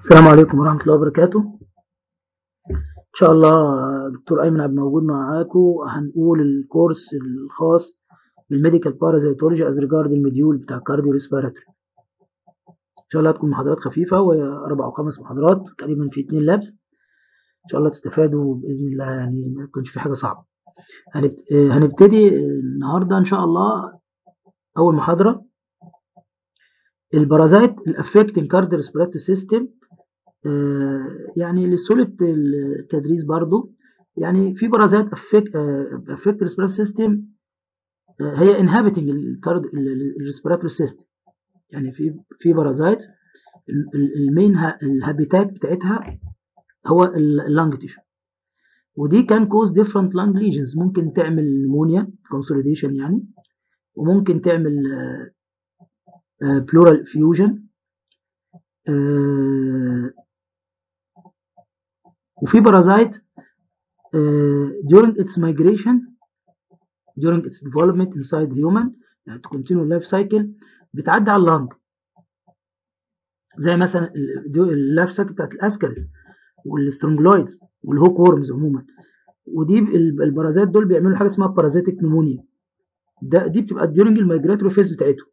السلام عليكم ورحمة الله وبركاته. إن شاء الله دكتور أيمن عبد موجود معاكم. هنقول الكورس الخاص بالميديكال بارازيتولوجي از ريجارد المديول بتاع كارديو ريسبيراتوري. إن شاء الله هتكون محاضرات خفيفة، وهي 4 أو 5 محاضرات تقريبا، في 2 لابس. إن شاء الله تستفادوا بإذن الله، يعني ما يكونش في حاجة صعبة. هنبتدي النهاردة إن شاء الله. أول محاضرة البارازايت الافكتنج كارديو ريسبيراتوري سيستم. يعني لسهولة التدريس برضو، يعني في بارازايت افكت ريسبيراتوري سيستم، هي انهابيتنج الريسبيراتوري سيستم. يعني في بارازايت المين الهابيتات بتاعتها هو اللانج تيشو، ودي كان كوز ديفرنت لانج ليجنز. ممكن تعمل نمونيا كونسوليديشن يعني، وممكن تعمل بلورال فيوجن، وفي بارازايت during its migration during its development inside human، يعني to continue life cycle، بتعدي على اللانج، زي مثلا اللايف سايكل بتاعت الاسكاريس والسترونجلويدز والهوك وورمز عموما. ودي البارازيت دول بيعملوا حاجه اسمها بارازيتك نمونيا، دي بتبقى during الميجراتوري فيز بتاعتهم،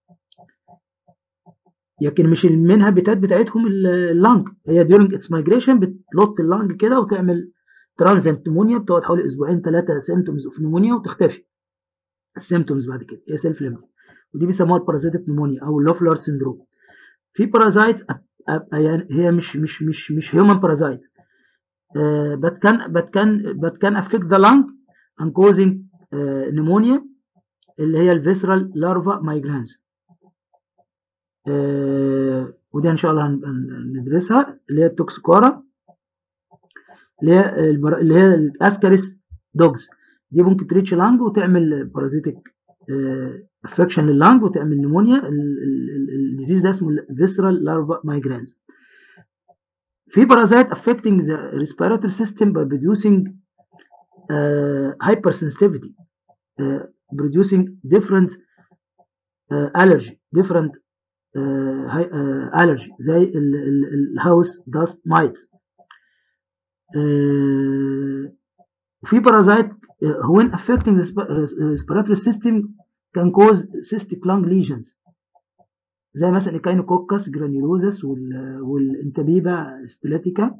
لكن مش المين هابيتات بتاعتهم اللانج. هي during its migration بتلط اللانج كده وتعمل ترانزنت نمونيا، بتقعد حوالي اسبوعين 3 سيمتومز اوف نمونيا وتختفي السيمتومز بعد كده، هي سيلف ليمت، ودي بيسموها البارازيتك نمونيا او اللوفلر سيندروم. في بارازايت يعني هي مش هيومن بارازايت، but can affect the lung and causing pneumonia، اللي هي الفيسرال لارفا مايجرانز. ودي ان شاء الله هندرسها، اللي هي التوكسيكورا، اللي هي الاسكاريس دوجز. دي ممكن تريتش لانج وتعمل بارازيتك افكشن لللانج وتعمل نمونيا. الديزيز ده اسمه الفيسرال لارفا مايجرانز. في بارازايت affecting the respiratory system by producing hypersensitivity, producing different allergy allergy زي الهاوس داست مايت. في بارازايت when affecting the respiratory system can cause cystic lung lesions، زي مثلا الكاينوكوكس جرانيولوزس والانتابيبا ستولاتيكا،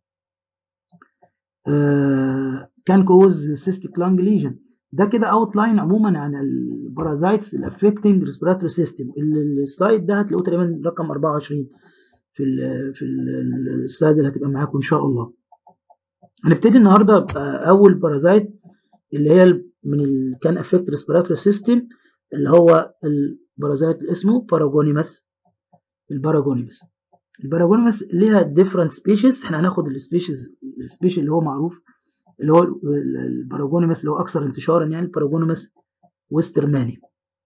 كان كوز سيستيك لانج ليجن. ده كده اوتلاين عموما عن البارازايتس الافكتنج ريسبيراتوري سيستم. السلايد ده هتلاقوه تقريبا رقم 24 في السلايد اللي هتبقى معاكم ان شاء الله. هنبتدي النهارده باول بارازايت، اللي هي من كان افكت ريسبيراتوري سيستم، اللي هو البارازايت اللي اسمه باراجونيماس. الباراجونيماس ليها ديفرنت سبيشيز. احنا هناخد السبيشيز اللي هو معروف، اللي هو الباراجونيماس اللي هو اكثر انتشارا، يعني الباراجونيماس وسترماني.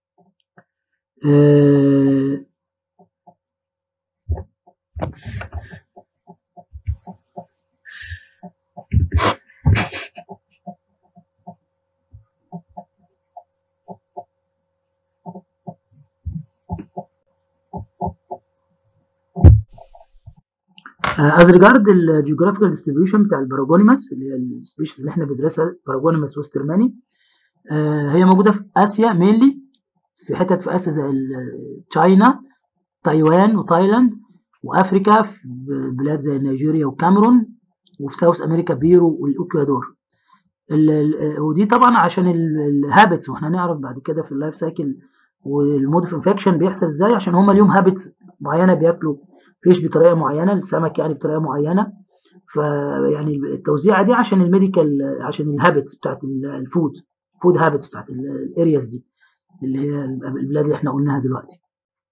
as regard الجيوغرافيكال ديستريبيوشن بتاع الباراجونيماس، اللي هي السبيشيز اللي احنا بندرسها باراجونيماس وسترماني، هي موجوده في اسيا مينلي، في حتت في اسيا زي تشاينا، تايوان وتايلاند، وافريكا في بلاد زي نيجيريا وكاميرون، وفي ساوث امريكا بيرو والاكوادور. ودي طبعا عشان الهابتس، واحنا نعرف بعد كده في اللايف سايكل والمود اوف انفكشن بيحصل ازاي، عشان هم ليهم هابتس معينه، بياكلوا فيش بطريقه معينه، السمك يعني بطريقه معينه. فيعني التوزيعه دي عشان الميديكال، عشان الهابتس بتاعت فود هابتس بتاعت الارياز دي، اللي هي البلاد اللي احنا قلناها دلوقتي.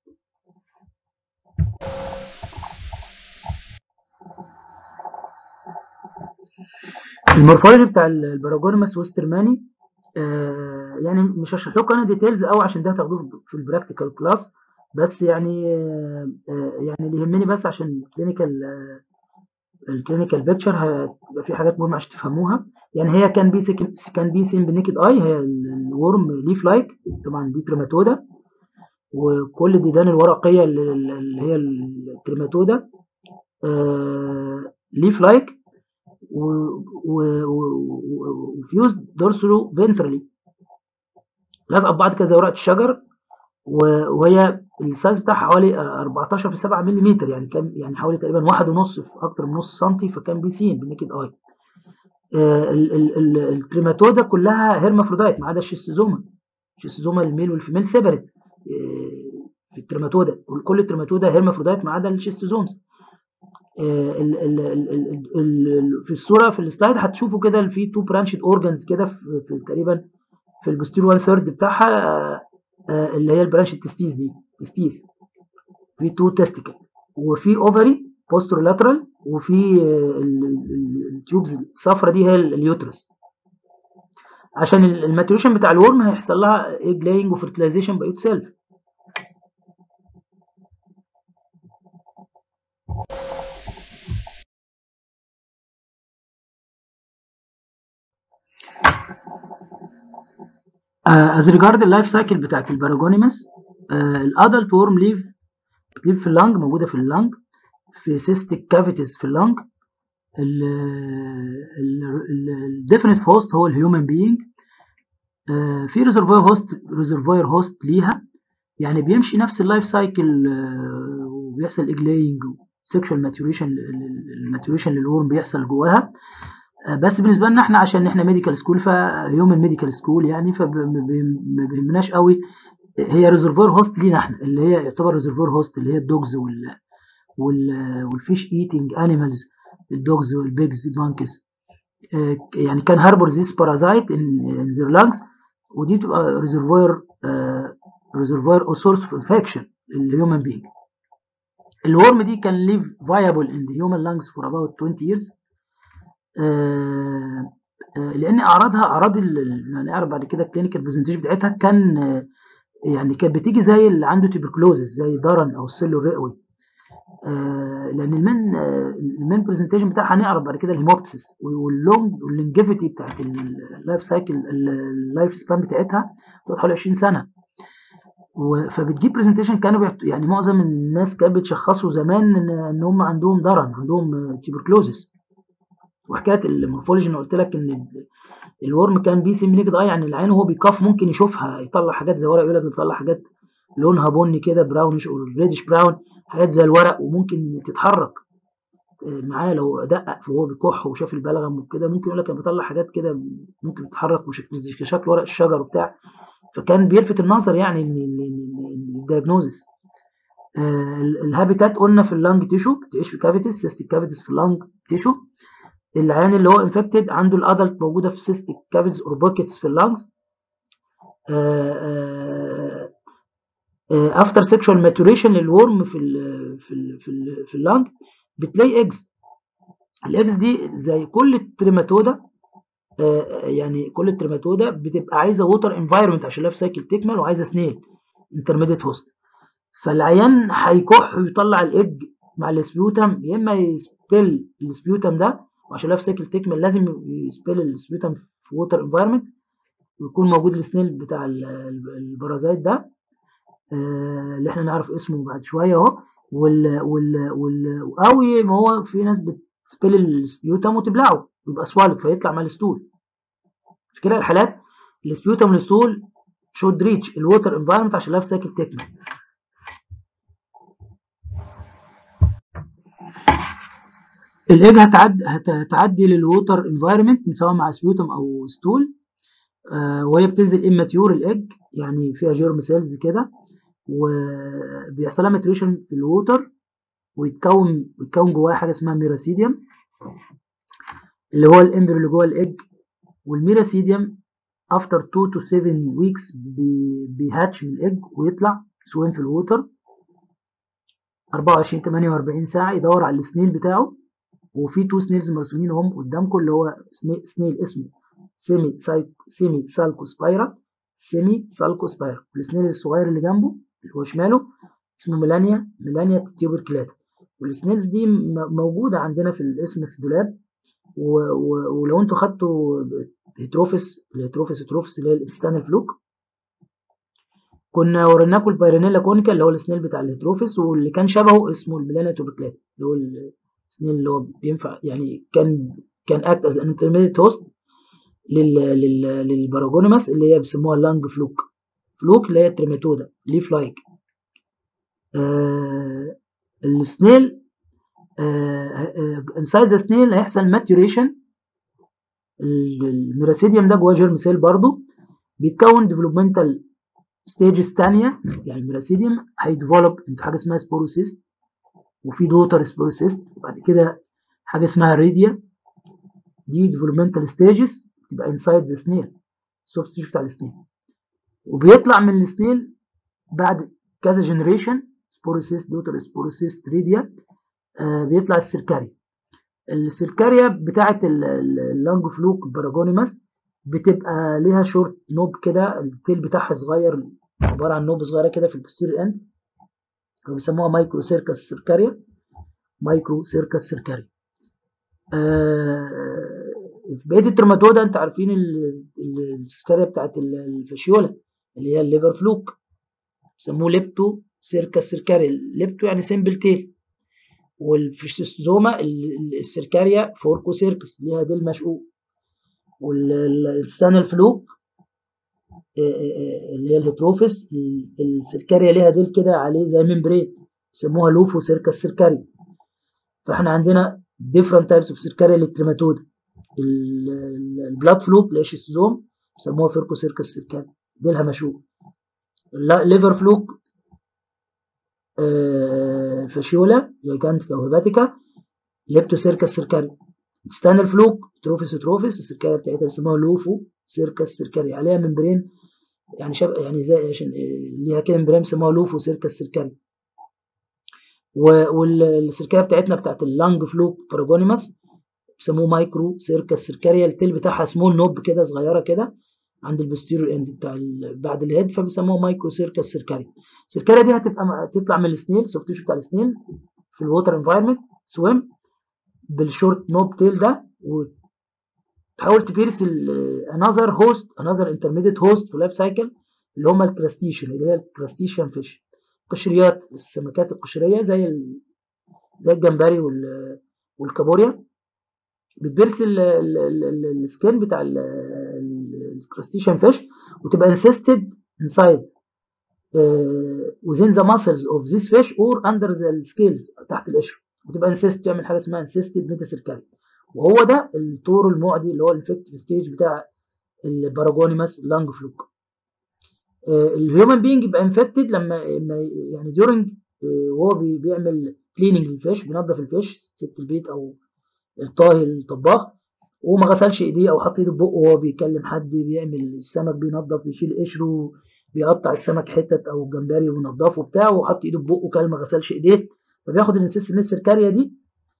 المورفولوجي بتاع الباراجونيماس وسترماني، يعني مش هشرح لكم انا ديتيلز قوي، عشان ده هتاخدوه في البراكتيكال كلاس، بس يعني يعني اللي يهمني بس عشان الكلينيكال بيكتشر هتبقى في حاجات مهمه عشان تفهموها. يعني هي كان بي سين بالنيكد اي، هي الورم ليف لايك، طبعا دي تريماتودا، وكل الديدان الورقيه اللي هي التريماتودا ليف لايك وفيوز دورسولو فينترالي، لازقه ببعض كده زي ورقه الشجر، وهي السايز بتاعها حوالي 14 في 7 ملم، يعني كان يعني حوالي تقريبا 1.5 في اكتر من نص سنتي، فكان بيسين بالنيكد اي. التريماتودا كلها هيرمافرودايت ما عدا الشيستوزوما. الشيستوزوما الميل والفيميل سيبريت في التريماتودا، كل التريماتودا هيرمافرودايت ما عدا الشيستوزومز. في الصوره في السلايد هتشوفوا كده في تو برانشد اورجانز كده في تقريبا في البوستيريور 1/3 بتاعها، اللي هي البرانش التستيس دي، تستيس في تو تستيكل، وفي اوفري بوسترولاترال، وفي التيوبز الصفرا دي هي اليوترس. عشان الماتوريشن بتاع الورم هيحصل لها ايج لاينج وفيرتلايزيشن باي سيلف. از ريجارد اللايف سايكل بتاعت الباراجونيمس، الادلت ورم ليف في اللنج، موجوده في اللنج، في سيستيك كافيتيز في اللنج. الديفينيت هوست هو الهيومن بينج. في ريزرفوير هوست ليها، يعني بيمشي نفس اللايف سايكل، وبيحصل ايج لاينج سيكشوال ماتوريشن، الماتوريشن للورم بيحصل جواها. بس بالنسبه لنا احنا عشان احنا ميديكال سكول، فهيومن ميديكال سكول يعني، فما بيهمناش قوي. هي ريزرفوير هوست لينا احنا، اللي هي يعتبر ريزرفوير هوست، اللي هي الدوجز والفيش ايتنج انيمالز، الدوجز والبيجز المونكيز. يعني كان هاربور ذيس بارازايت ان ذير لانجز، ودي بتبقى ريزرفوير او سورس اوف انفكشن للهيومن بينج. الورم دي كان ليف فايبل ان ذا هيومن لانجز فور اباوت 20 years، لان اعراض هنعرف بعد كده الكلينيكال برزنتيشن بتاعتها، كان يعني كانت بتيجي زي اللي عنده تيبركلوزس، زي ضرن او السيلو الرئوي. لان المين برزنتيشن بتاعها هنعرف بعد كده الهيموبتسيس، واللونجيفيتي بتاعت اللايف سايكل، اللايف سبان بتاعتها بتقعد حوالي 20 سنه. فبتجيب برزنتيشن كانوا يعني معظم الناس كانت بتشخصوا زمان ان هم عندهم ضرن، عندهم تيبركلوزس. وحكايه المورفولوجي اللي قلت لك ان الورم كان بيسم نيكد اي، يعني العين وهو بيقف ممكن يشوفها، يطلع حاجات زي ورق، يقول لك بيطلع حاجات لونها بني كده، براونش او ريدش براون، حاجات زي الورق، وممكن تتحرك معاه لو دقق وهو بيكح وشاف البلغم وكده، ممكن يقول لك انا بطلع حاجات كده ممكن تتحرك بشكل ورق الشجر وبتاع. فكان بيلفت النظر يعني الدياجنوزس. الهابيتات قلنا في اللانج تيشو، بتعيش في كافيتيز، سيستيك كافيتيز في اللانج تيشو. العيان اللي هو انفكتد عنده الادلت موجوده في سيستيك كافيتيز اور بوكيتس في اللانجز. افتر سيكشوال ماتوريشن للورم في اللانج بتلاقي ايجز. الايجز دي زي كل التريماتودا، يعني كل التريماتودا بتبقى عايزه ووتر انفايرمنت عشان اللايف سايكل تكمل، وعايزه سنيل انترميديت هوست. فالعيان هيكح ويطلع الايج مع السبيوتم، يا اما يسبيل السبيوتم ده، وعشان اللايف سايكل تكمل لازم يسبيل السبيوتم في ووتر انفايرمنت، ويكون موجود السنيل بتاع البرازيت ده، اللي احنا نعرف اسمه بعد شويه اهو. او ما هو في ناس بتسبيل السبيوتم وتبلعه، يبقى سوالك فيطلع مع الستول. في كده الحالات السبيوتم والستول شود ريتش الووتر انفايرمنت عشان اللايف سايكل تكمل. الايج هتعدي للووتر انفايرمنت سواء مع سبيوتم او ستول، وهي بتنزل اماتيور الايج، يعني فيها جيرم سيلز كده، وبيحصل لها ماتوريشن في الووتر، ويتكون جواها حاجه اسمها ميراسيديوم، اللي هو الامبريو اللي جوه الايج. والميراسيديوم افتر 2 to 7 weeks بيهاتش من الايج ويطلع سوين في الووتر 24 48 ساعه، يدور على السنيل بتاعه. وفي تو سنيلز مرسومين اهم قدامكم، اللي هو سنيل اسمه سيمي سالكوسبايرا، والسنيل الصغير اللي جنبه اللي هو شماله اسمه ميلانيا تيوبركلاتا. والسنيلز دي موجوده عندنا في الاسم في دولاب. ولو انتوا خدتوا الهيتروفيس اللي هي الانستانال فلوك، كنا وريناكم البايرينيلا كونيكا اللي هو السنيل بتاع الهيتروفيس، واللي كان شبهه اسمه الميلانيا تيوبركلاتا اللي هو سنيل اللي هو بينفع يعني كان اكت از ان انترميديت هوست للباراجونيماس اللي هي بيسموها اللانج فلوك اللي هي التريماتودا ليف لايك. السنيل انسايد ذا سنيل هيحصل ماتيوريشن. الميراسيديوم ده جواه جيرم سيل برضه بيتكون ديفلوبمنتال ستيجز تانية. يعني الميراسيديوم هيديفلوب انت حاجه اسمها سبوروسيست، وفي دوتر سبوروسيست، وبعد كده حاجه اسمها ريديا. دي ديفلوبمنتال ستيجز تبقى انسايد ذا سنيل، السوفت تيشو بتاع السنيل. وبيطلع من السنيل بعد كذا جنريشن سبوروسيست، دوتر سبوروسيست، ريديا، بيطلع السيركاريا بتاعه اللانج فلوك باراجونيماس بتبقى ليها شورت نوب كده، التيل بتاعها صغير، عباره عن نوب صغيره كده في البوستيريور اند، وبيسموها مايكرو سيركس سيركاريا. مايكرو سيركس سيركاريا. بقيه الترماتودا انت عارفين السيركاريا بتاعت الفاشيولا اللي هي الليفر فلوك، بيسموه ليبتو سيركس سيركاريا. ليبتو يعني سيمبل تيل. والفيشيستوزوما السيركاريا فوركو سيركس ليها ديل مشقوق. والستانل فلوك اللي هي الهيتروفيس السيركاريا ليها ديل كده عليه زي ممبرين، بيسموها لوفو سيركس سيركاريا. فاحنا عندنا different types of سيركاريا للتريماتودا. البلاد فلوك اللي هي شيستوزوم بيسموها فوركو سيركس سيركاريا ديلها مشقوق. الليفر فلوك فاشيولا جايجانتيكا وهيباتيكا ليبتو سيركس سيركاريا. ستانل فلوك تروفيس السيركاريا بتاعتها بيسموها لوفو سيركس سيركاريا، عليها ممبرين يعني شبه يعني زي عشان ليها كده ممبرين بيسموها لوفو سيركس سيركاريا. والسيركاريا بتاعتنا بتاعت اللانج فلوك باراجونيماس بيسموه مايكرو سيركس سيركاريا، التيل بتاعها سمول نوب كده صغيره كده عند البوستيريور اند بتاع بعد الهيد، فبيسموها مايكرو سيركس سيركاريا. السيركاريا دي تطلع من السنيل، سوفت تيشو بتاع السنيل في الووتر انفايرمنت سويم بالشورت نوب تيل ده، وتحاول تبيرس انذر هوست، انذر انترميديت هوست في لايف سايكل اللي هم الكراستيشن، اللي هي الكراستيشن فيش، قشريات السمكات القشريه زي الجمبري والكابوريا. بتبرس السكين بتاع الكراستيشن فيش وتبقى انسيستد انسايد within the muscles of this fish or under the scales تحت القشر، وتبقى انسيست تعمل حاجه اسمها انسيستد ميتاسيركاريا. وهو ده الطور المعدي اللي هو الانفكتيف ستيج بتاع الباراجونيماس لانج فلوك. الهيومن بينج يبقى انفكتد لما يعني during وهو بيعمل كليننج للفيش، بينظف الفيش، ست البيت او الطاهي الطباخ، وما غسلش ايديه او حط ايده في بقه وهو بيكلم حد، بيعمل السمك، بينظف، بيشيل قشره، بيقطع السمك حتت او الجمبري وينضفه بتاعه وحط ايده في بقه كلمه ما غسلش ايديه، فبياخد الانسيستد سيركاريا دي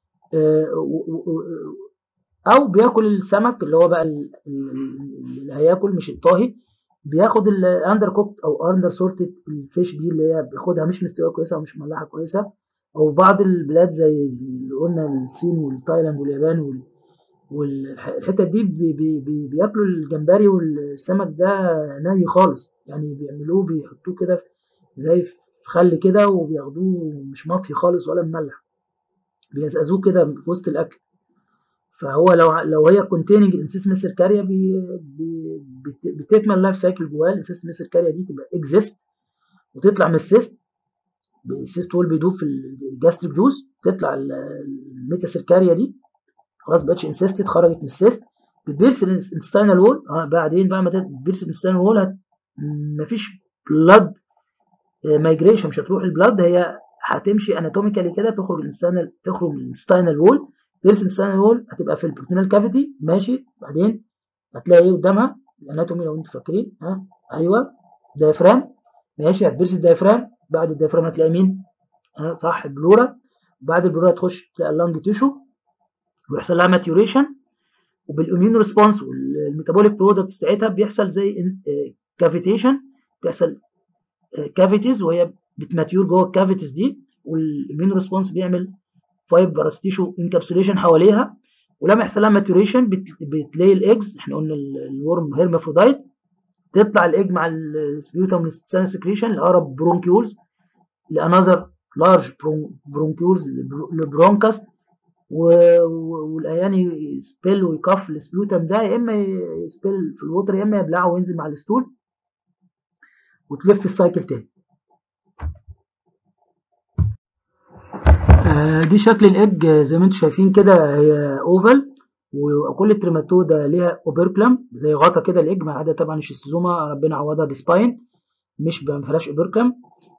او بياكل السمك اللي هو بقى اللي هياكل مش الطاهي، بياخد الاندر كوكت او اندر سورتد الفيش دي اللي هي بياخدها مش مستويه كويسه او مش مملحه كويسه. او بعض البلاد زي اللي قلنا الصين والتايلاند واليابان والحتت دي بياكلوا الجمبري والسمك ده ني خالص، يعني بيعملوه بيحطوه كده زي في خل كده وبياخدوه مش مطفي خالص ولا مملح، بيزقزوه كده في وسط الاكل. فهو لو هي كونتيننج الانسيست سيركاريا بتكمل اللايف سايكل جواه. الانسيست سيركاريا دي تبقى اكزيست وتطلع من السيست، السيست وول بيدوب في الجاستريك جوز، تطلع الميتا سيركاريا دي خلاص بقتش انسيستد، خرجت من السيست، بتبيرس الانستينال وول. بعدين بقى ما تبيرس الانستينال وول مفيش بلاد مايجريشن، مش هتروح البلاد، هي هتمشي اناتوميكالي كده تخرج تخرج من الانستينال وول. بيرس الانستينال وول هتبقى في البروتونال كافيتي ماشي، بعدين هتلاقي ايه قدامها الاناتومي لو انتوا فاكرين، ايوه دايفرام ماشي، هتبيرس الدايفرام، بعد الدايفرام هتلاقي مين؟ صح البلورا، بعد البلورا تخش تلاقي اللانج تيشو ويحصل لها ماتيوريشن، وبالاميون ريسبونس والميتابوليك برودكتس بتاعتها بيحصل زي كافيتيشن، بيحصل كافيتيز وهي بتماتيور جوه الكافيتيز دي، والاميون ريسبونس بيعمل فايبرس تيشو انكابسوليشن حواليها، ولما يحصل لها ماتيوريشن بتلاقي الايجز، احنا قلنا الورم هيرمافرودايت، تطلع الايج مع السبيوتام سكريشن لاقرب برونكيولز لانذر لارج برونكيولز لبرونكاس، والعيان يسبل ويكف السبيوتم ده، يا اما يسبل في الوتر يا اما يبلعه وينزل مع الستول وتلف السايكل تاني. دي شكل الايج زي ما انتم شايفين كده، هي اوفال وكل التريماتودا ليها اوبركلم زي غطا كده الايج، ما عدا طبعا الشيستوزوما ربنا عوضها بسباين مش ما فيهاش اوبركلم.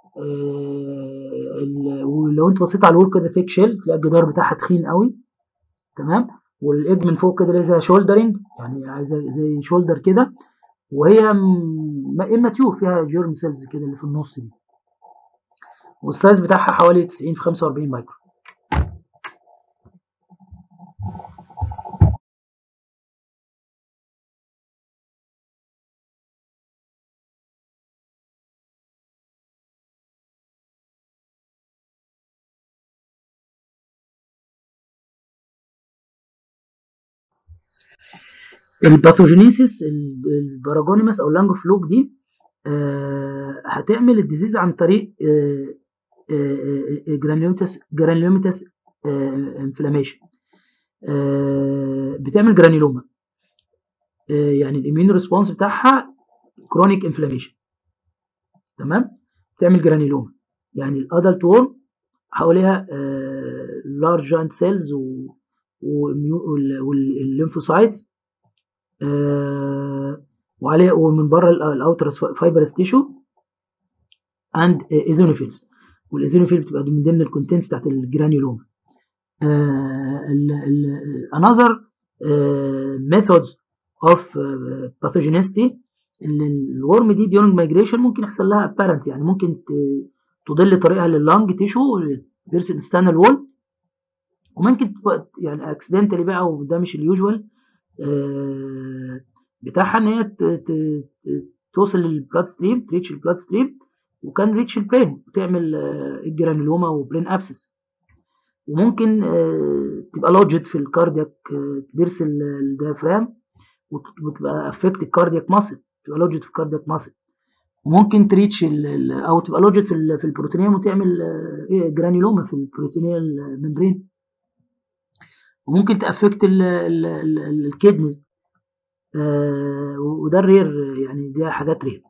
ولو انت بصيت على الوول كده ثيك شيل تلاقي الجدار بتاعها تخين قوي، تمام. والايج من فوق كده زي شولدرنج، يعني زي شولدر كده، وهي اماتيور فيها جيرم سيلز كده اللي في النص دي، والسايز بتاعها حوالي 90 في 45 مايكرو. الباثوجينيسيس الباراجونيماس او اللانج فلوك دي هتعمل الديزيز عن طريق جرانيوميتاس انفلاميشن، بتعمل جرانيلوما، يعني الاميون ريسبونس بتاعها كرونيك انفلاميشن، تمام. بتعمل جرانيلوما، يعني الادلت وورم حواليها لارج جاينت سيلز والليمفوسايتس، وعليه ومن بره الاوتر فايبرس تيشو اند ايزونوفيلز، والايزونوفيل بتبقى من ضمن الكونتنت بتاعت الجرانيولوما. another methods of pathogenicity، الورم دي during migration ممكن يحصل لها apparent، يعني ممكن تضل طريقها لللانج تيشو بيرسل اكسترنال وول، وممكن يعني اكسيدنتالي بقى، وده مش اليوجوال بتاعها، ان هي توصل للبلاد ستريم، تريتش البلاد ستريم، وكان ريتش البرين وتعمل الجرانيلوما وبرين ابسس. وممكن تبقى لوجد في الكاردياك، بيرسل الديافرام وتبقى افكت الكاردياك ماسل، تبقى لوجد في الكاردياك ماسل. وممكن تريتش او تبقى لوجد في البروتينيوم وتعمل جرانيلوما في البروتينيال ممبرين. وممكن تافكت الكيدنيز، وده الرير، يعني دي حاجات رير.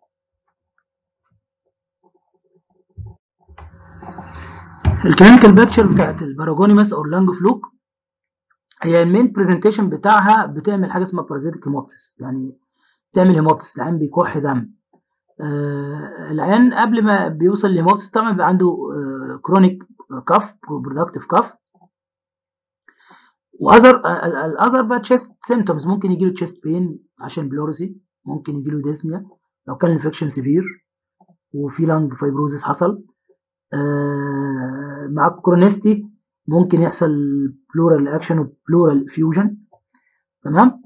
الكلينيكال بيكتشر بتاعت الباراجونيماس او اللانج فلوك، هي المين برزنتيشن بتاعها بتعمل حاجه اسمها بارازيتيك هيموبتس، يعني تعمل هيموبتس، العيان بيكح دم. العيان قبل ما بيوصل لهيموبتس طبعا بيبقى عنده كرونيك كاف، برودكتيف كاف، الاذر بقى تشيست سيمتومز، ممكن يجي له تشيست بين عشان بلورسي، ممكن يجي له ديسنيا لو كان الانفكشن سيفير وفي لانج فايبروزيس حصل. مع الكرونيستي ممكن يحصل بلورال اكشن وبلورال فيوجن، تمام.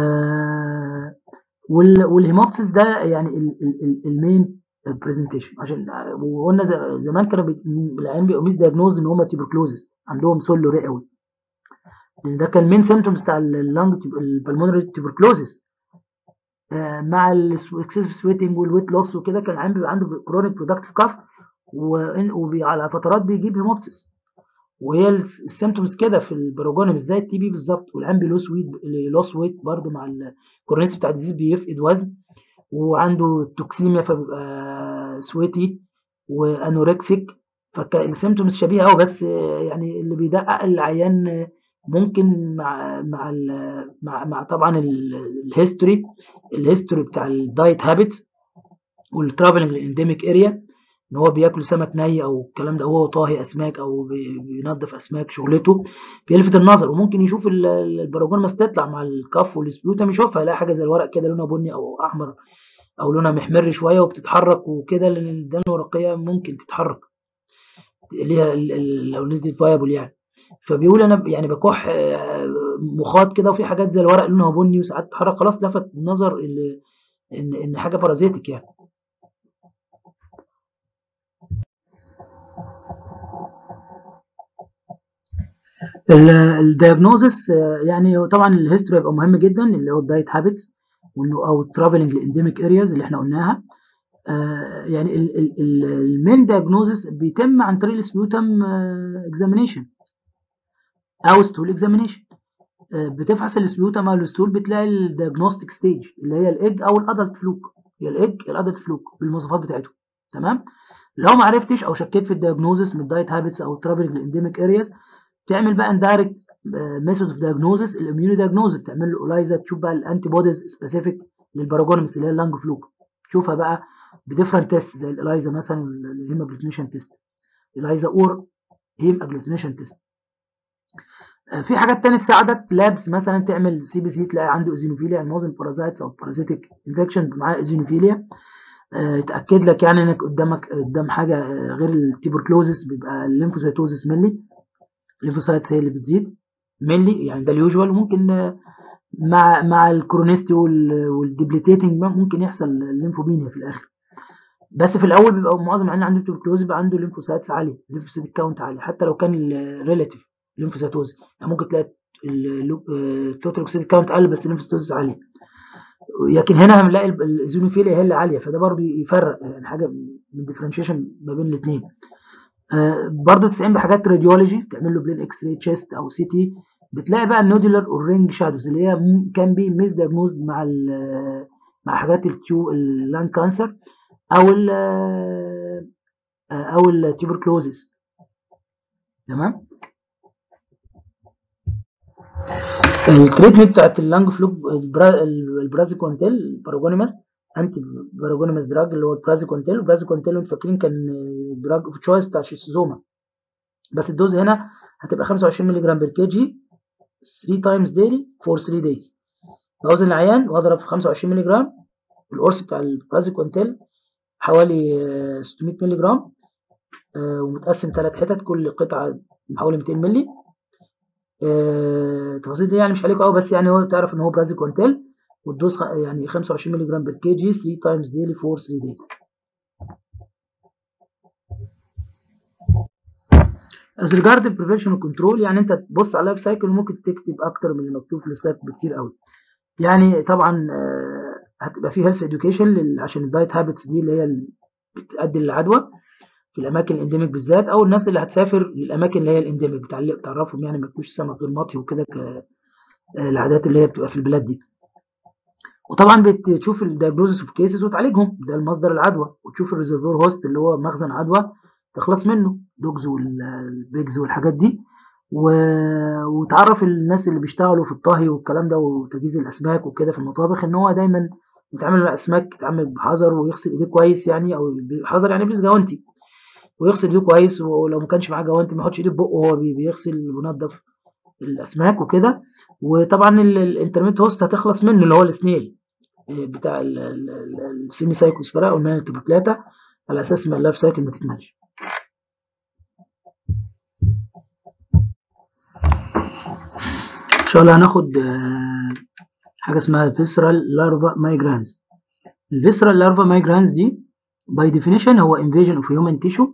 والهيموبسيس ده يعني المين برزنتيشن، عشان وقلنا زمان كانوا العيان بيبقوا ميس دايجنوز ان هم تيبركلوزس، عندهم سولو رئوي، لان ده كان مين سيمتومز بتاع اللانج البلمونري تيبركلوزس. مع الاكسسيف سويتنج والويت لوس وكده، كان العيان بيبقى عنده كرونيك برودكتيف كاف، وعلى فترات بيجيب هيموبسيس. وهي السيمتومز كده في الباراجونيم زي التي بي بالظبط، والعيان لوس ويت برضه مع الكورنيس بتاع الديزيز بيفقد وزن، وعنده توكسيميا فبيبقى سويتي وانوركسيك، فالسيمتومز شبيهه قوي. بس يعني اللي بيدقق العيان ممكن مع طبعا الهيستوري بتاع الدايت هابت والترافلنج الانديميك اريا، ان هو بياكل سمك ني او الكلام ده، هو طاهي اسماك او بينظف اسماك، شغلته بيلفت النظر. وممكن يشوف الباراجونيماس تطلع مع الكف والسبيوتم، يشوفها يلاقي حاجه زي الورق كده لونها بني او احمر او لونها محمر شويه وبتتحرك وكده، لان الدم الورقيه ممكن تتحرك ليها لو نزلت فايبل يعني. فبيقول انا يعني بكح مخاط كده، وفي حاجات زي الورق لونها بني وساعات تتحرك، خلاص لفت النظر ان حاجه بارازيتك يعني. الدياجنوزس يعني طبعا الهيستوري هيبقى مهم جدا، اللي هو الدايت هابتس او الترافلنج لانديميك ارياز اللي احنا قلناها. يعني المين دياجنوزس بيتم عن طريق السبيوتم اكزامينيشن. او ستول اكزامينيشن. بتفحص السبيوتم او الستول، بتلاقي الدياجنوستيك ستيج اللي هي الايج او الادلت فلوك، هي الايج الادلت فلوك بالمواصفات بتاعتهم. تمام. لو ما عرفتش او شكيت في الدياجنوزس من الدايت هابتس او ترافل الانديميك ارياز، تعمل بقى اندايركت ميثود اوف دياجنوزس، الاميونو دياجنوز، بتعمل له الايزا، تشوف بقى الانتي بوديز سبيسيفيك للباراجونيمس اللي هي اللانج فلوك، تشوفها بقى بديفرنت تيست زي الالايزا مثلا، الهيم اجلوتينيشن تيست، الايزا اور هيم اجلوتينيشن تيست. في حاجات تانية تساعدك، لابس مثلا تعمل سي بي سي تلاقي عنده ايزينوفيليا، يعني معظم البارازايتس او بارازيتيك انفكشن معاه ايزينوفيليا، تاكد لك يعني انك قدام حاجه غير التيبركلوزس، بيبقى الليمفوسايتوزس ملي، الليمفوسايتس هي اللي بتزيد ملي، يعني ده اليوجوال. ممكن مع الكرونيستي والديبليتيتنج ممكن يحصل الليمفوبينيا في الاخر، بس في الاول بيبقى معظم العيان عنده تيبركلوز بيبقى عنده ليمفوسايتس عاليه، الليمفوسيتيك كاونت عالي، حتى لو كان الريلاتيف ليمفوسايتوز، يعني ممكن تلاقي التوتال ليمفوسيتيك كاونت قل بس الليمفوسايتوز عاليه. لكن هنا هنلاقي الايزونوفيليا هي اللي عاليه، فده برضه يفرق يعني حاجه من ديفرنشيشن ما بين الاثنين. برضه 90 بحاجات راديولوجي، تعمل له بلين اكس راي تشيست او سي تي، بتلاقي بقى النودولار اورينج شادوز اللي هي كان بي ميس دايجنوزد مع حاجات اللان كانسر او التيوبركلوزيس. تمام. التريتمنت بتاعت اللانج فلوك، البرازيكونتيل، الباراجونيماس، انتي باراجونيماس دراج اللي هو البرازيكونتيل. البرازيكونتيل انتوا فاكرين كان دراج اوف تشويس بتاع الشيستوزوما، بس الدوز هنا هتبقى 25 مللي جرام بير كي جي 3 تايمز ديلي فور 3 دايز. بوزن العيان واضرب في 25 مللي جرام، القرص بتاع البرازيكونتيل حوالي 600 مللي جرام، ومتقسم 3 حتت، كل قطعه حوالي 200 مللي. التفاصيل دي يعني مش عليكم قوي، بس يعني هو تعرف ان هو برازيكونتيل، والدوز يعني 25 مللي جرام بير كي جي 3 تايمز ديلي فور 3 دايز. As regard the prevention and control، يعني انت تبص على اللايف سايكل وممكن تكتب اكتر من اللي مكتوب في السلايد بكتير قوي. يعني طبعا هتبقى في هيلث اديوكيشن عشان الدايت هابتس دي اللي هي بتؤدي للعدوى في الاماكن الانديميك بالذات، او الناس اللي هتسافر للاماكن اللي هي الانديميك بتعرفهم يعني ما ياكلوش سمك غير مطهي وكده، العادات اللي هي بتبقى في البلاد دي. وطبعا بتشوف الدايجنوزس اوف كيسز وتعالجهم، ده المصدر العدوى، وتشوف الريزرفور هوست اللي هو مخزن عدوى تخلص منه، دوجز والبيجز والحاجات دي، وتعرف الناس اللي بيشتغلوا في الطهي والكلام ده وتجهيز الاسماك وكده في المطابخ ان هو دايما يتعامل مع الاسماك يتعامل بحذر ويغسل ايديه كويس، يعني او بحذر يعني بيلبس جوانتي ويغسل ايديه كويس، ولو ما كانش معاه جوانتي ما يحطش ايده في بقه وهو بيغسل وينضف الاسماك وكده. وطبعا الانترميت هوست هتخلص منه اللي هو السنيل بتاع السيمي سايكوسفيرا او النانوتوباكلاتا، على اساس ما اللايف سايكل ما تكملش. ان شاء الله هناخد حاجه اسمها فيسرال لارفا مايجرانز. الفيسرال لارفا مايجرانز دي باي ديفينيشن هو invasion of human tissue,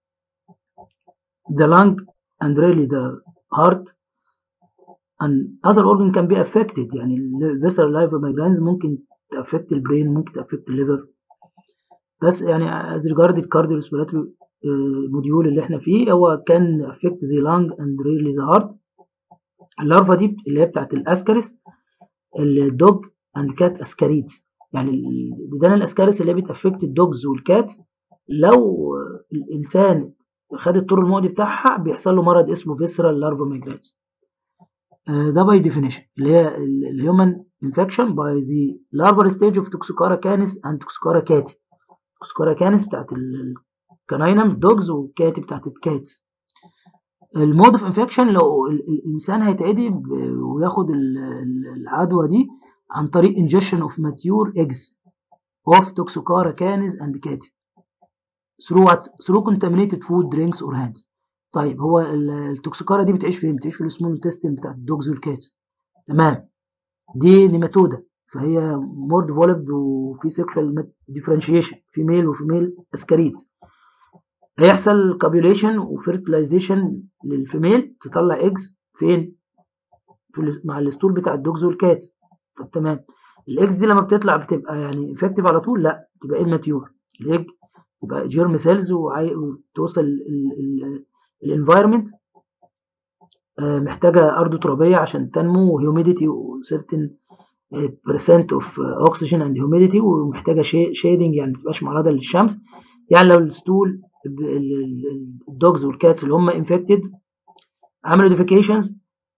the lung and really the heart and other organ can be affected. يعني الفيسرال لارفا مايجرانز ممكن تأفكت البرين، ممكن تأفكت الليفر، بس يعني as regard الكارديوريسبيراتوري موديول اللي احنا فيه هو كان affect the lung and rarely the heart. اللارفا دي اللي هي بتاعت الاسكاريس، الدوج اند كات اسكاريدز، يعني الديدان الاسكاريس اللي هي بتأفكت الدوجز والكات، لو الانسان خد الطور المؤذي بتاعها بيحصل له مرض اسمه فيسرال لارفا مايجرانز. ده باي ديفينيشن اللي هي الهيومن انفكشن باي ذا لارفال ستيج اوف توكسوكارا كانس اند توكسوكارا كاتي. توكسوكارا كانس بتاعت الكناينم الدوجز، والكاتي بتاعت الكاتس. المود اوف انفكشن لو الانسان هيتعدي وياخد العدوى دي عن طريق انجكشن اوف ماتيور ايجز اوف توكسوكارا كانز اند كاتي through contaminated food drinks or hands. طيب هو التوكسوكارا دي بتعيش فين؟ بتعيش في السمول انتستين بتاع الدوجز والكاتس. تمام. دي نيماتودا، فهي مور ديفلوبد وفي سيكشوال ديفرنشيشن في ميل وفيميل اسكاريدز. هيحصل كابيوليشن وفيرتلايزيشن للفيميل تطلع ايجز فين؟ مع الستول بتاع الدوجز والكاتس. طب تمام. الايجز دي لما بتطلع بتبقى يعني افكتيف على طول؟ لا، تبقى اماتيور. الايج تبقى جيرم سيلز وتوصل الانفايرمنت محتاجة أرض ترابية عشان تنمو وهيوميديتي وcertain percent of oxygen and humidity، ومحتاجة shading يعني متبقاش معرضة للشمس. يعني لو الستول الدوجز والكاتس اللي هم infected عملوا defecations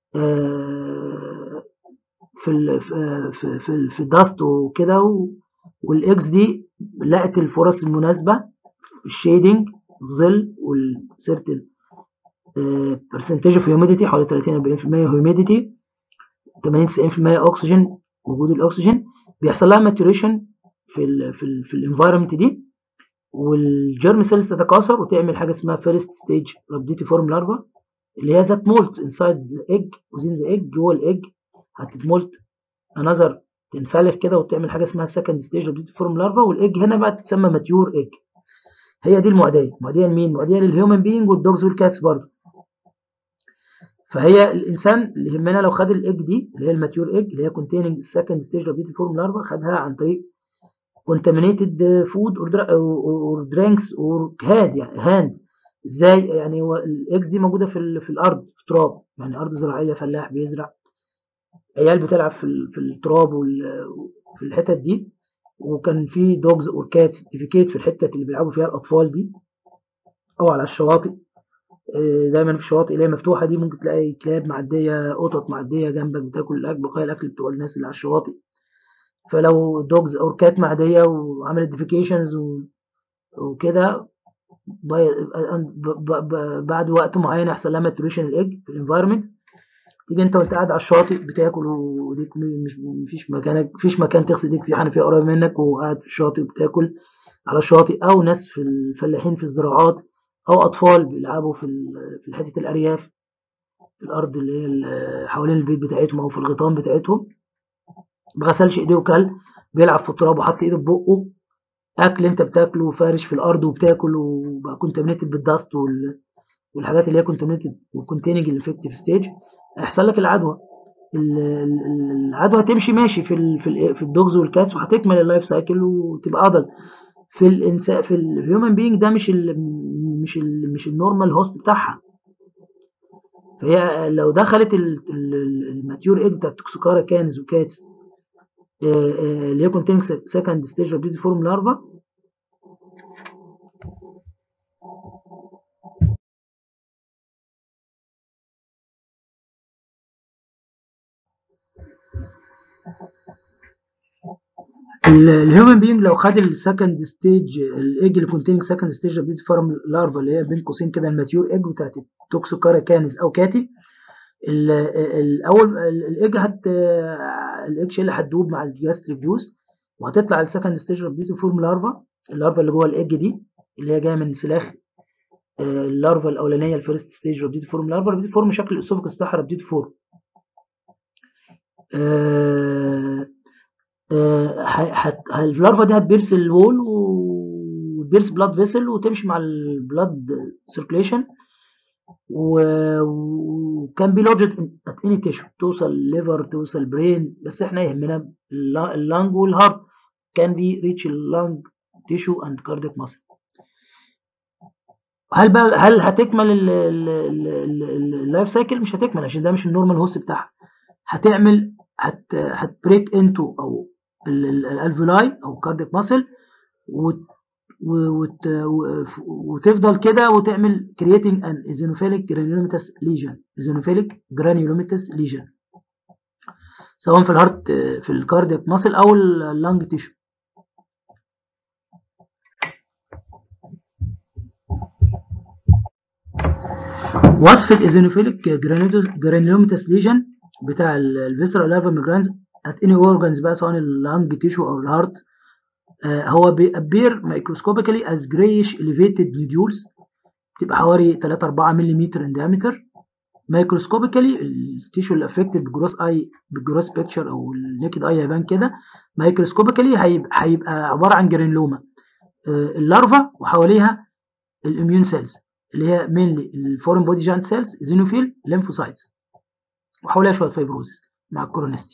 في الدست وكده، والاكس دي لقت الفرص المناسبة، الشيدنج، الظل، والسيرتن برسنتج اوف هيوميديتي حوالي 30-40% هيوميديتي، 80-90% اكسجين، وجود الاكسجين بيحصل لها ماتوريشن في الانفايرمنت دي، والجيرم سيلز تتكاثر وتعمل حاجه اسمها فيرست ستيج رابديتيفورم لارفا، اللي هي ذات مولت انسايد ذا ايج وزين ذا ايج، جوه الايج هتتمولت انذر، تنسلخ كده وتعمل حاجه اسمها سكند ستيج رابديتيفورم لارفا، والايج هنا بقى تتسمى ماتيور ايج. هي دي المعديه لمين؟ معديه للهيومن بينج والدوجز والكاتس برضه. فهي الانسان اللي يهمنا لو خد الايج دي اللي هي الماتيور ايج اللي هي containing السكند ستيج رابديتيفورم لارفا، خدها عن طريق contaminated food or drinks or hand. ازاي يعني؟ هو الاكس دي موجوده في الارض، في التراب، يعني ارض زراعيه، فلاح بيزرع، عيال بتلعب في التراب وفي الحتت دي، وكان في دوجز اور كاتس ديفيكيت في الحته اللي بيلعبوا فيها الاطفال دي، او على الشواطئ. دايما في الشواطئ اللي هي مفتوحه دي ممكن تلاقي كلاب معديه، قطط معديه جنبك بتاكل الاكل، بقايا الاكل بتوع الناس اللي على الشواطئ. فلو دوجز اور كات معديه وعملت ديفيكيشنز وكده، بعد وقت معين يحصل لها ماتوريشن الايج في الانفايرمنت، تيجي انت وانت قاعد على الشاطئ بتاكل، وديك مفيش مكان تغسل ايديك فيه، حنفيه قريب منك، وقاعد في الشاطئ بتاكل على الشاطئ، او ناس في الفلاحين في الزراعات، او اطفال بيلعبوا في حته الارياف، في الارض اللي هي حوالين البيت بتاعتهم او في الغيطان بتاعتهم، ما غسلش ايديه وكل، بيلعب في التراب وحط ايده في بقه، اكل انت بتاكله وفارش في الارض وبتاكل، وبقى كونتامينيتد بالدست والحاجات اللي هي كونتامينيتد وكونتيننج الانفكتيف ستيج، هيحصل لك العدوى. العدوى هتمشي ماشي في الدوجز والكاتس، وهتكمل اللايف سايكل وتبقى ادلت. في الانسان، في الهيومن بينج ده مش النورمال هوست بتاعها. فهي لو دخلت الماتيور ايج بتاع التوكسيكارا كانز وكاتس اللي هي كونتيننج سكند ستيج رابديتيفورم لارفا، الهيومن بينج لو خد السكند ستيج الايج اللي كونتيننج سكند ستيج رابديتيفورم لارفا، اللي هي بين قوسين كده الماتيور ايج بتاعت التوكسيكارا كانز او كاتي، الاول الايج الايج شيل هتدوب مع الجاستريك جوز، وهتطلع السكند ستيج رابديتيفورم لارفا، اللارفا اللي جوه الايج دي اللي هي جايه من سلاخ اللارفا الاولانيه، الفيرست ستيج رابديتيفورم لارفا. رابديتيفورم شكل الاسوفكس بتاعها رابديتيفورم. اللارفا دي هتبرس الوول وتبرس بلاد فيسل وتمشي مع البلاد سيركيليشن، وكان بي لوجد ات اني تيشو، توصل ليفر، توصل برين، بس احنا يهمنا اللانج والهارت، كان بي ريتش اللانج تيشو اند كاردياك ماسل. هل هتكمل اللايف سايكل؟ مش هتكمل، عشان ده مش النورمال هوست بتاعها. هتعمل هتبريك انتو او الالفولاي او كاردياك ماسل، وتفضل كده وتعمل creating an eosinophilic granulomatous lesion، eosinophilic granulomatous lesion، سواء في الهارت، في الكاردياك ماسل او اللانج تيشو. وصف الايزونوفيليك جرانيولوماتس ليجن بتاع الفيسرال لارفا ميجرانز ات اني اورجانز بقى، سواء اللانج تيشو او الهارت، هو بيابير مايكروسكوبيكالي از جريش elevated nodules، بتبقى حوالي 3-4 ملم in diameter. مايكروسكوبيكالي التيشو اللي افكتد بالجروس بيكتشر او النيكد اي هيبان كده. مايكروسكوبيكالي هيبقى عباره عن جرانيلوما، اللارفا وحواليها الاميون سيلز اللي هي مينلي الفورين بودي جاينت سيلز، زينوفيل، ليمفوسايتس، وحواليها شويه فايبروزس مع الكورونستي.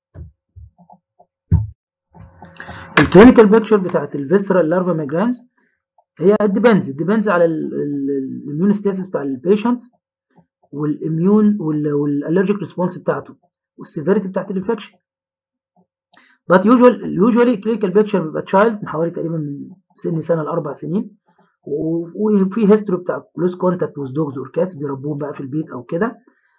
الكلينيكال بيكتشر بتاعت الفيسترال لارفا ميجرانز هي ديبندز على الاميون ستاتس بتاع البيشنت، والاميون والالرجيك ريسبونس بتاعته والسيفيريتي بتاعت الانفكشن. but usually clinical picture بيبقى تشايلد من حوالي تقريبا من سنة ل4 سنين، وفي هيستوري بتاع كلوز كونتاكت وذ دوجز اور كاتس بيربوهم بقى في البيت او كده.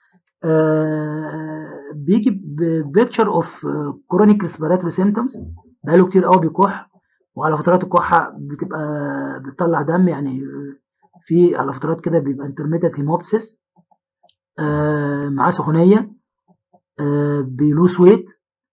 بيجي بيكتشر اوف كرونيك ريسبيراتوري سيمبتومز، بقاله كتير قوي بيكح، وعلى فترات الكحه بتبقى بتطلع دم، يعني في على فترات كده بيبقى انترميتنت هيموبسيس، معاه سخونيه، بيلوس ويت،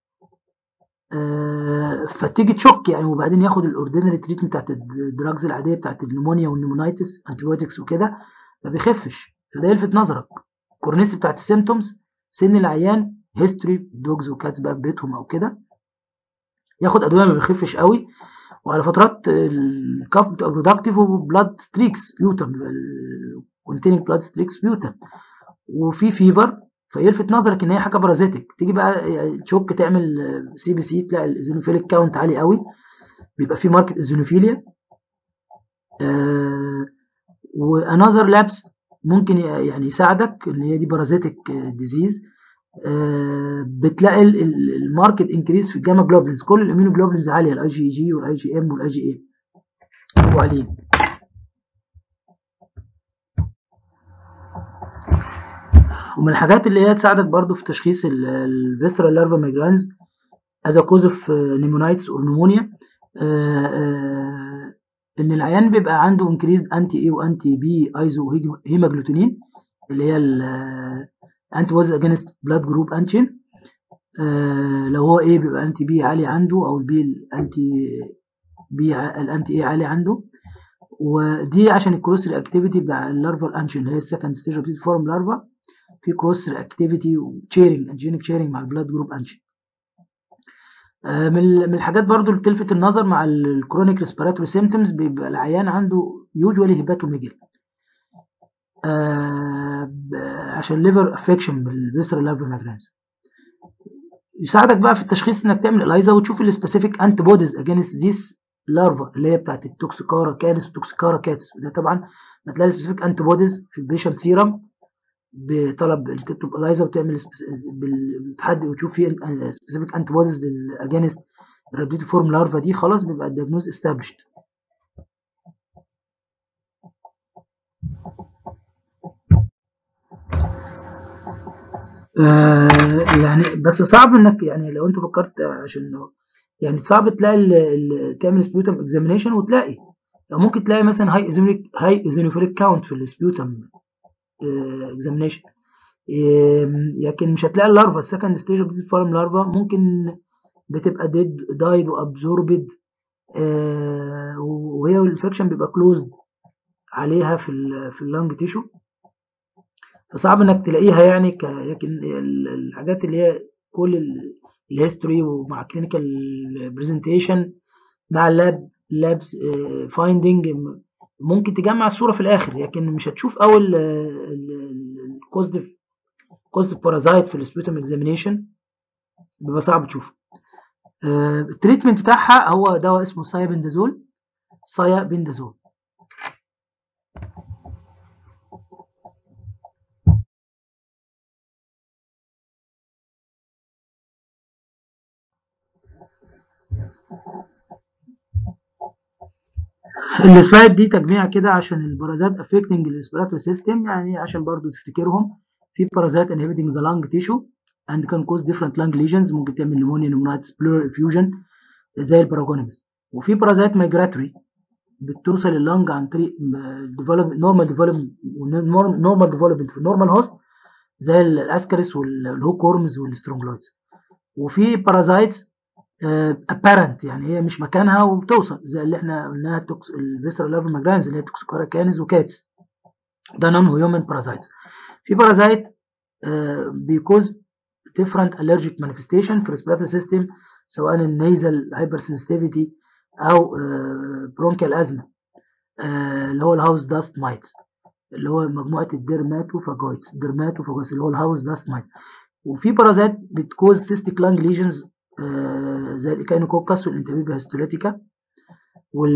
فتيجي تشك يعني، وبعدين ياخد الاوردينري تريتمنت بتاعت الدراجز العاديه بتاعت النمونيا والنيمونايتس انتيبيوتكس وكده، ما بيخفش. فده يلفت نظرك. الكورنيس بتاعت السيمتومز، سن العيان، هيستوري دوجز وكاتس بقى في بيتهم او كده، ياخد ادويه ما بيخفش قوي، وعلى فترات الكاف بتبقى برودكتيف وبلاد ستريكس بيوتم كونتيننج بلاد ستريكس بيوتم، وفي فيفر، فيلفت نظرك ان هي حاجه بارازيتك. تيجي بقى تشك تعمل سي بي سي، تلاقي الايزينوفيليك كاونت عالي قوي، بيبقى في ماركت ايزينوفيليا. وانذر لابس ممكن يعني يساعدك ان هي دي بارازيتك ديزيز. بتلاقي الماركت انكريز في الجاما جلوبلينز، كل الامينو جلوبلينز عاليه، الاي جي جي والاي جي ام والاي جي اي عاليين. ومن الحاجات اللي هي تساعدك برضو في تشخيص الفيسترال لارفا مايجرانز as a cause of pneumonitis or pneumonia، ان العيان بيبقى عنده increased anti A و anti B ايزو هيماجلوتينين، اللي هي antibodies against blood group antigen. لو هو A بيبقى anti B عالي عنده، او البي الانتي A عالي عنده، ودي عشان الكروس رياكتيفيتي بتاع اللارفال انتيجين اللي هي السكند ستيج اوف فورم لارفا، في كروس رياكتيفيتي وتشيرنج انتيجينيك تشيرنج مع البلاد جروب انتيجين. من الحاجات برضو اللي تلفت النظر مع الكرونيك ريسبيراتوري سيمبتومز، بيبقى العيان عنده يوجوالي هيباتوميجل، عشان ليفر افكشن بالفيسرال لارفا مايجرانز. يساعدك بقى في التشخيص انك تعمل الايزا وتشوف السبيسيفيك انتي بوديز اجينست ذيس لارفا اللي هي بتاعت التوكسيكارا كانس والتوكسيكارا كاتس. وده طبعا هتلاقي السبيسيفيك انتي بوديز في البيشنت سيرم، بطلب تكتب الايزا وتعمل بتحدد وتشوف فيه سبيسيفيك انتي بوديز اجينست الريبليتيف فورم لارفا دي، خلاص بيبقى الدياجنوز استابليشد. يعني بس صعب انك يعني لو انت فكرت، عشان يعني صعب تلاقي تعمل سبيوتم اكزامينيشن وتلاقي، او ممكن تلاقي مثلا هاي ايزينوفيليك كاونت في السبيوتم اكزامينيشن، لكن مش هتلاقي اللارفا السكند ستيج اوف فورم لارفا، ممكن بتبقى دايد وابزوربد، وهي الانفكشن بيبقى كلوزد عليها في اللنج تيشو، فصعب انك تلاقيها يعني. لكن الحاجات اللي هي كل الهيستوري ومع كلينيكال برزنتيشن مع لابس فايندنج ممكن تجمع الصوره في الاخر، لكن مش هتشوف اول كوزيتيف بارازايت في السبيوتم اكزامينيشن، بيبقى صعب تشوفه. التريتمنت بتاعها هو دواء اسمه سايابندازول. السلايد دي تجميع كده عشان البارازات affecting الريسبيراتوري سيستم، يعني عشان برضو تفتكرهم. في بارازات inhibiting the lung tissue and can cause different lung lesions، ممكن تعمل نمونيا، نمونايتس، pleural effusion زي الباراجونيمز. وفي بارازات migratory بتوصل اللنج عن طريق normal development في النورمال هوست زي الاسكاريس والهوك وورمز والسترونجلايتس. وفي بارازايتس apparent، يعني هي مش مكانها وبتوصل زي اللي احنا قلناها الفيسرال لارفا ماجرانز اللي هي توكسيكارا كانز وكاتس، ده نون هيومن بارازايتس. في بارازايت بيكوز different allergic manifestation في respiratory system، سواء النيزل hypersensitivity او برونكيال ازمه، اللي هو الهاوس داست مايتس، اللي هو مجموعه الديرماتوفاجويتس اللي هو الهاوس داست مايتس. وفي بارازايت بتكوز سيستيك لانج ليجنز زي الايكاينوكوكس والانتاميبا هيستوليتيكا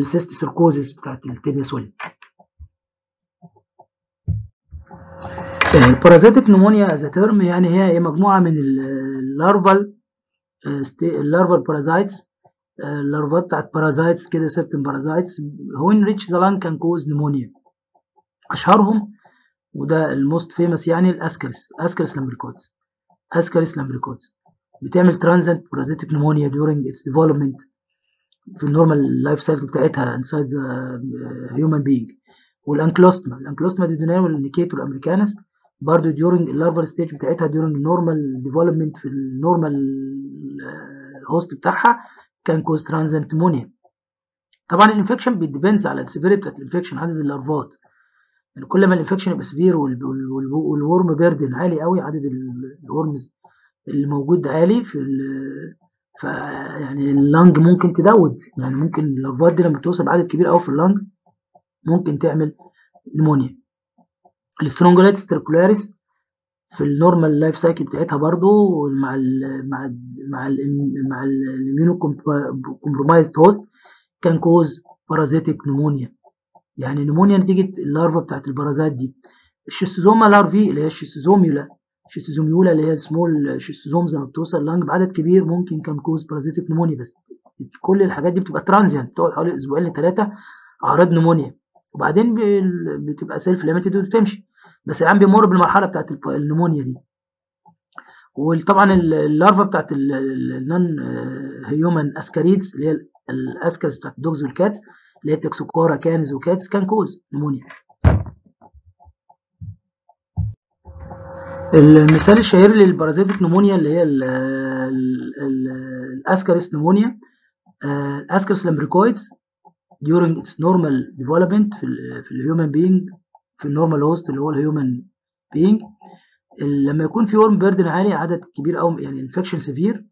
والسيستوسيركوزيس بتاعت التينيا سولي. البارازيتك نمونيا از ترم يعني هي مجموعه من اللارفال بارازايتس، اللارفات بتاعت بارازايتس كده، سيرتن بارازايتس هو ان ريتش ذا لانج كان كوز نمونيا. اشهرهم وده الموست فيمس يعني الاسكاريس لامبريكوتس بتعمل ترانزنت بارازيتك نمونيا during its development في النورمال لايف سايكل بتاعتها inside the human being. والانكلوستما دي دونيرال نيكيتور امريكانس برضه during اللارفال ستيج بتاعتها during النورمال ديفلوبمنت في النورمال هوست بتاعها كان كوز ترانزنت نمونيا. طبعا الانفكشن بيديبندز على السيفيريتي بتاعت الانفكشن، عدد اللارفات يعني كل ما الانفكشن يبقى سيفير والورم بيردن عالي قوي، عدد الورمز اللي موجود عالي يعني اللنج ممكن تدود، يعني ممكن اللارفات دي لما توصل بعدد كبير قوي في اللنج ممكن تعمل نمونيا. السترونجولايتس تريكولاريس في النورمال لايف سايكل بتاعتها برضو مع الاميونو كومبرومايزد هوست كان كوز بارازيتك نمونيا، يعني نمونيا نتيجه اللارفا بتاعت البرازات دي. الشيستوزوما لارفي اللي هي الشيستوزوميولا اللي هي سمول شيستوزومز لما بتوصل لانج بعدد كبير ممكن كان كوز بارازيتك نمونيا. بس كل الحاجات دي بتبقى ترانزيانت، بتقعد حوالي اسبوعين ل3 اعراض نمونيا وبعدين بتبقى سيلف ليميتد وتمشي، بس العيان بيمر بالمرحله بتاعت النمونيا دي. وطبعا اللارفا بتاعت النون هيومن اسكاريدز اللي هي الاسكارز بتاعت الدوجز والكاتس اللي هي تكسوكورا كانز وكاتس كان كوز نمونيا. المثال الشهير للبارازيتك نمونيا اللي هي الاسكاريس نمونيا، الاسكاريس لامبريكويدز during its normal development في الهيومن بينج في النورمال هوست اللي هو الهيومن بينج. لما يكون في ورم بيردن عالي عدد كبير قوي يعني انفكشن سيفير،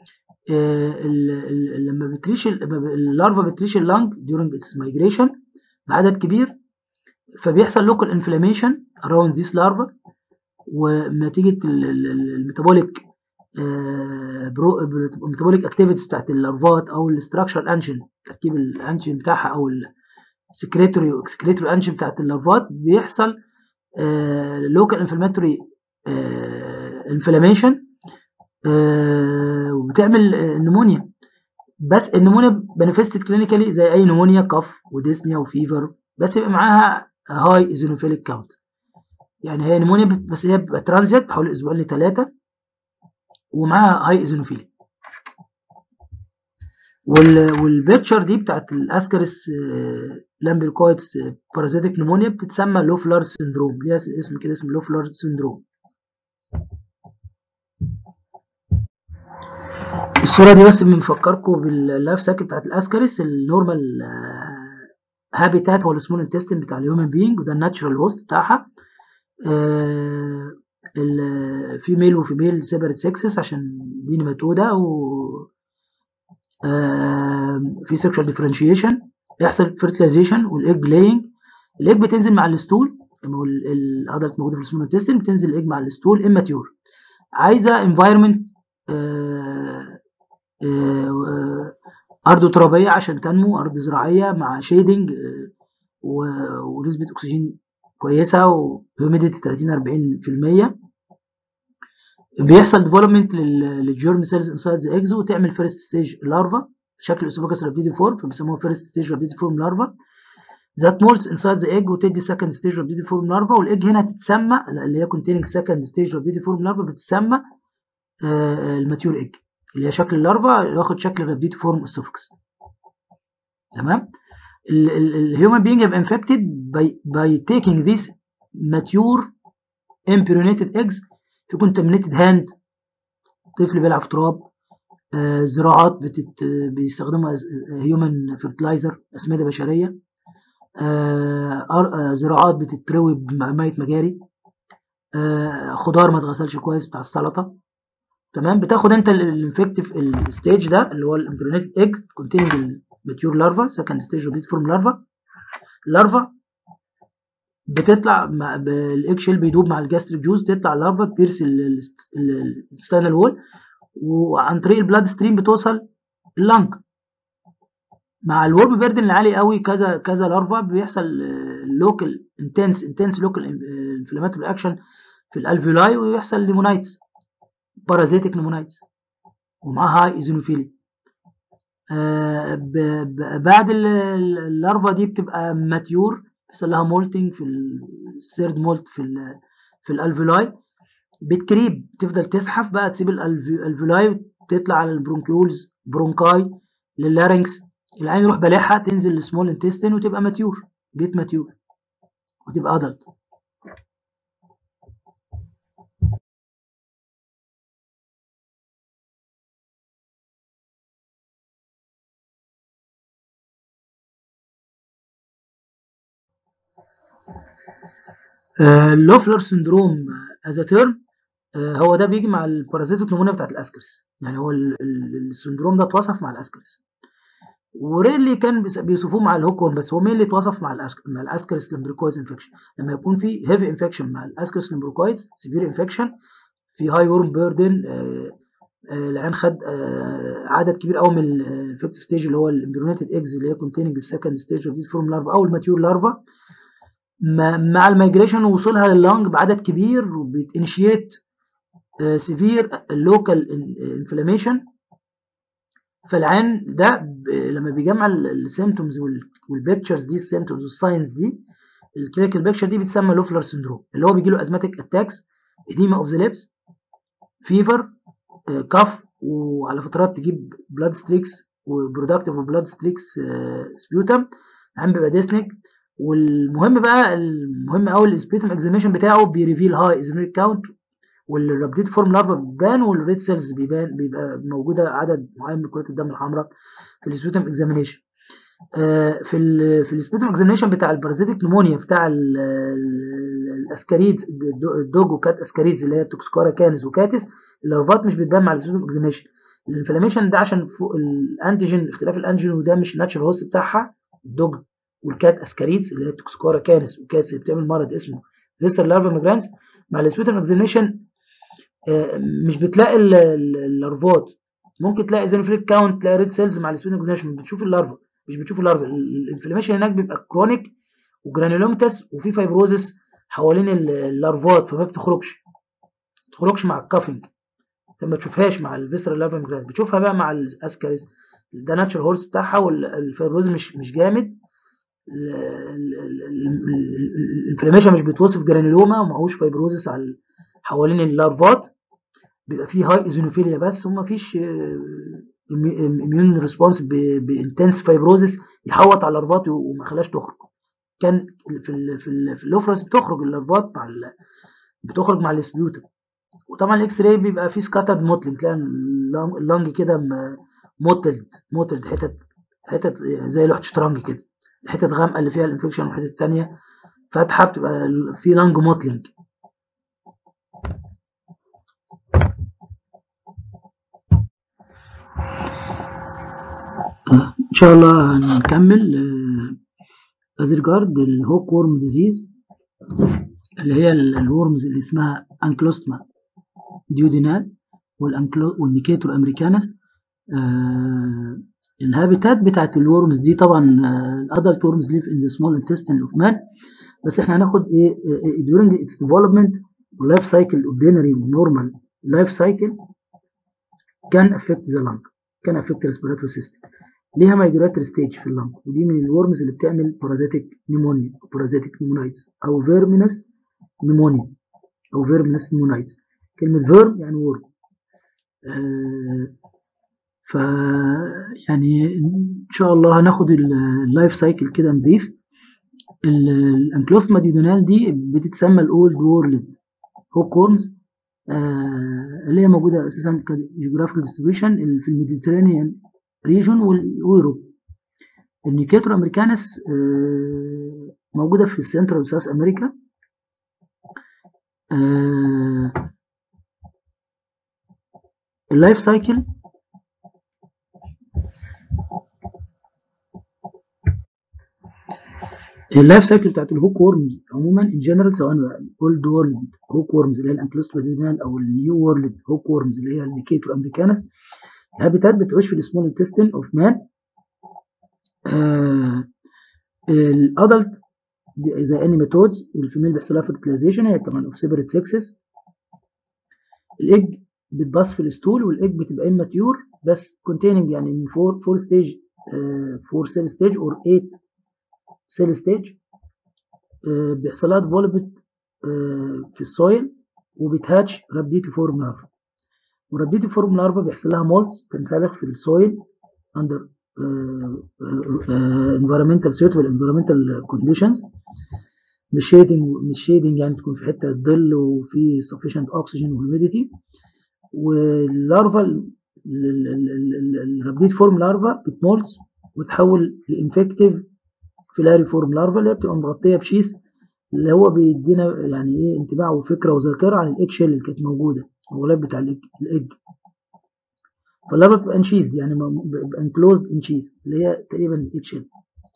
لما اللارفا بتريش اللنج during its migration بعدد كبير فبيحصل local inflammation around this larva، ونتيجة الميتابوليك اكتيفيتيز بتاعت اللارفات او الاستراكشر انجن، تركيب الانجن بتاعها او السكريتوري واكسكريتوري انجن بتاعت اللارفات بيحصل لوكال انفلاماتوري انفلاميشن وبتعمل نمونيا. بس النمونيا بانيفستد كلينيكالي زي اي نمونيا، كف وديسنيا وفيفر، بس يبقى معاها هاي ايزونوفيليك كاونت، يعني هي نمونيا بس هي بتبقى ترانزيت حوالي اسبوعين ل3 ومعاها هاي ايزونوفيليا. والبيكتشر دي بتاعت الاسكاريس لامبريكويدز بارازيتك نمونيا بتتسمى لوفلر سيندروم، ليها اسم كده اسمه لوفلر سيندروم. الصورة دي بس بنفكركم باللايف سايكل بتاعت الاسكاريس. النورمال هابيتات هو السمول انتستين بتاع الهيومن بينج وده الناتشرال هوست بتاعها. الفيميل وفيميل سيبريت سكسس عشان دي نيماتودا في سيكشوال ديفرنشيشن، يحصل فيرتيلايزيشن والايج لاينج. الايج بتنزل مع الستول، الادلت موجوده في السمول انتستين بتنزل الايج مع الستول اماتيور، عايزه انفايرمنت ارض ترابيه عشان تنمو، ارض زراعيه مع شيدنج ونسبه اكسجين كويسه وهيوميديتي 30-40%. بيحصل ديفلوبمنت للجيرم سيلز انسايد ذا ايجز وتعمل فيرست ستيج لارفا شكل اسوفاجس رابيدي فورم، فبيسموها فيرست ستيج رابيدي فورم لارفا ذات مولتس انسايد ذا ايج وتدي سكند ستيج رابيدي فورم لارفا. والايج هنا تتسمى اللي هي كونتيننج سكند ستيج رابيدي فورم لارفا بتتسمى الماتيور ايج اللي هي شكل اللارفا ياخد شكل رابيدي فورم اسوفاجس. تمام. الهيومن بينج يبقى انفكتد by taking these mature impregnated eggs في contaminated hand، طفل بيلعب في تراب، زراعات بيستخدموا هيومن فيرتلايزر اسمده بشريه، زراعات بتتروي بميه مجاري، خضار ما اتغسلش كويس بتاع السلطه. تمام. بتاخد انت الانفكتيف الستيج ده اللي هو الامبريونيتد ايج كونتيننج الماتيور لارفا سكند ستيج ريبيت فورم لارفا بتطلع بالايج شيل بيدوب مع الجاستريك جوز، تطلع اللارفا بيرس الستاينال وول وعن طريق البلاد ستريم بتوصل اللنج. مع الورم بيردن العالي قوي كذا لارفا بيحصل لوكال انتنس لوكال انفلاماتوري اكشن في الالفيولاي ويحصل نيمونايتس، بارازيتك نيمونايتس، ومعاها هاي ايزونوفيليا. بعد اللارفا دي بتبقى ماتيور، بيحصل لها مولتنج في الثيرد مولت في الالفيولاي، بتكريب، تفضل تزحف بقى، تسيب الالفيولاي وتطلع على البرونكيولز، برونكاي، لللارنكس، العين يروح بلعها تنزل للسمول انتستين وتبقى ماتيور، جيت ماتيور، وتبقى ادلت. اللوفلر سندروم از تيرم، هو ده بيجي مع البارازيتيك نمونيا بتاعت الاسكرس، يعني هو السندروم ده اتوصف مع الاسكرس، وريلي كان بيوصفوه مع الهوكورن، بس هو مين اللي اتوصف مع الاسكرس لمبريكويز انفكشن، لما يكون في هيفي انفكشن مع الاسكرس لمبريكويز، سيفير انفكشن، في هاي ورم بيردن، العين خد عدد كبير قوي من الانفكتيف ستيج اللي هو الامبريونيتد ايجز اللي هي كونتيننج السكند ستيج اوف دي فورم لارفا او الماتيور لارفا، مع الميجريشن ووصولها لللنج بعدد كبير، وبيتانيشيت سيفير لوكال انفلاميشن. فالعين ده لما بيجمع السيمتومز والبيكتشرز دي، السيمتومز والساينز دي، الكلينيكال بيكتشر دي بتسمى لوفلر سندروم، اللي هو بيجي له ازماتيك اتاكس، اديما اوف ذا ليبس، فيفر، كاف، وعلى فترات تجيب بلاد ستريكس وبرودكتيف بلاد ستريكس سبيوتم، العين بيبقى ديسنك. والمهم بقى، المهم قوي السبيوتم اكزاميشن بتاعه بيريفيل هاي ازميريك كاونت، والرابديت فورم لارفا بيبان، والريد سيلز بيبقى موجوده عدد معين من كرات الدم الحمراء في السبيوتم اكزامينيشن. في السبيوتم اكزامينيشن بتاع البارازيتيك نمونيا بتاع الاسكاريدز، الدوج وكات اسكاريدز اللي هي توكسكارا كانس وكاتس، اللارفات مش بتبان مع السبيوتم اكزامينيشن. الانفلاميشن ده عشان فوق الانتيجين، اختلاف الانتيجين، وده مش ناتشرال هوست بتاعها، الدوج والكات اسكاريدز اللي هي توكسكارا كانس وكاتس اللي بتعمل مرض اسمه فيستر لارفا ميجرانس، مع السبيوتم اكزامينيشن مش بتلاقي اللارفات، ممكن تلاقي زينوفيليك كاونت، تلاقي ريد سيلز مع السبيوتم اكزامينيشن، بتشوف اللارفا، مش بتشوف اللارفا. الانفلاميشن هناك بيبقى كرونيك وجرانيولومتس، وفي فايبروزس حوالين اللارفات، فما بتخرجش مع الكافنج، فما تشوفهاش مع الفيسرال لارفا ميجرانس، بتشوفها بقى مع الاسكاريس، ده ناتشرال هورس بتاعها، والفايبروز مش جامد، الانفلاميشن مش بتوصف جرانيولوما، ومعهوش فايبروزس على حوالين اللارفات، بيبقى فيه هاي ايزونوفيليا بس، وما فيش اميون ريسبونس بانتنس فايبروزس يحوط على اللارفات وما خلاش تخرج. كان في اللوفرس بتخرج اللارفات بتخرج مع السبيوتم. وطبعا الاكس راي بيبقى فيه سكاترد موتلنج، تلاقي اللنج كده موتلد حتت زي لوحه شطرنج كده، الحتت غامقه اللي فيها الانفكشن، والحتت الثانيه فاتحه، بتبقى في لانج موتلنج. ان شاء الله هنكمل از ريجارد الهوك وورم ديزيز، اللي هي الورمز اللي اسمها انكلوستما ديودينال والنيكيتور امريكانس. الهابيتات بتاعت الورمز دي طبعا الادلت ورمز ليف ان ذا سمول انتستين اوف مان، بس احنا هناخد ايه during its development life cycle ordinary normal life cycle can affect the lung, can affect respiratory system، ليها migratory stage في اللنج، ودي من الورمز اللي بتعمل بارازيتيك نيمونيا، بارازيتيك نيمونايتس، او فيرمينس نيمونيا، او فيرمينس نيمونايتس. كلمة فيرم يعني ورم. ف يعني ان شاء الله هناخد اللايف سايكل كده نبريف. الانكلوستما ديودينال دي بتتسمى الاولد وورلد هوك وورمز، اللي هي موجوده اساسا كجيوغرافيكال ديستريبيوشن في الميديترينيان ريجون ويوروب. النيكيتور امريكانس موجوده في السنترال وساوث امريكا. اللايف سايكل بتاعت الهوك وورمز عموما ان جنرال، سواء الاولد وورلد هوك وورمز اللي هي الانكلوستما ديودينال، او النيو وورلد هوك وورمز اللي هي النيكيتور امريكانس، الهابيتات بتعيش في السمول انتستين اوف مان. الادلت زي انيماتودز، الفيميل بيحصل لها فيرتلايزيشن، هي كمان اوف سيبريت سكسز، الايج بتباص في الستول، والايج بتبقى immature بس containing يعني من 4 stage 4 cell stage or 8 cell stage. بيحصل لها development في السويل، وبتهاتش رابيديفورم لارفا. والرابيديفورم لارفا بيحصل لها مولتس، بتنسلخ في السويل under environmental suitable environmental conditions. مش شيدنج يعني تكون في حته ظل وفي sufficient oxygen وhumidity. واللارفا الرابيديفورم لارفا بتمولتس وتحول لانفكتيف فيلاريفورم لارفا اللي هي بتبقى مغطيه بشيس، اللي هو بيدينا يعني ايه انطباع وفكره وذاكره عن الايج شيل اللي كانت موجوده، الغلاف بتاع الايج. فاللارفا بتبقى انشيزد يعني بيبقى انكلوزد انشيز اللي هي تقريبا الايج شيل.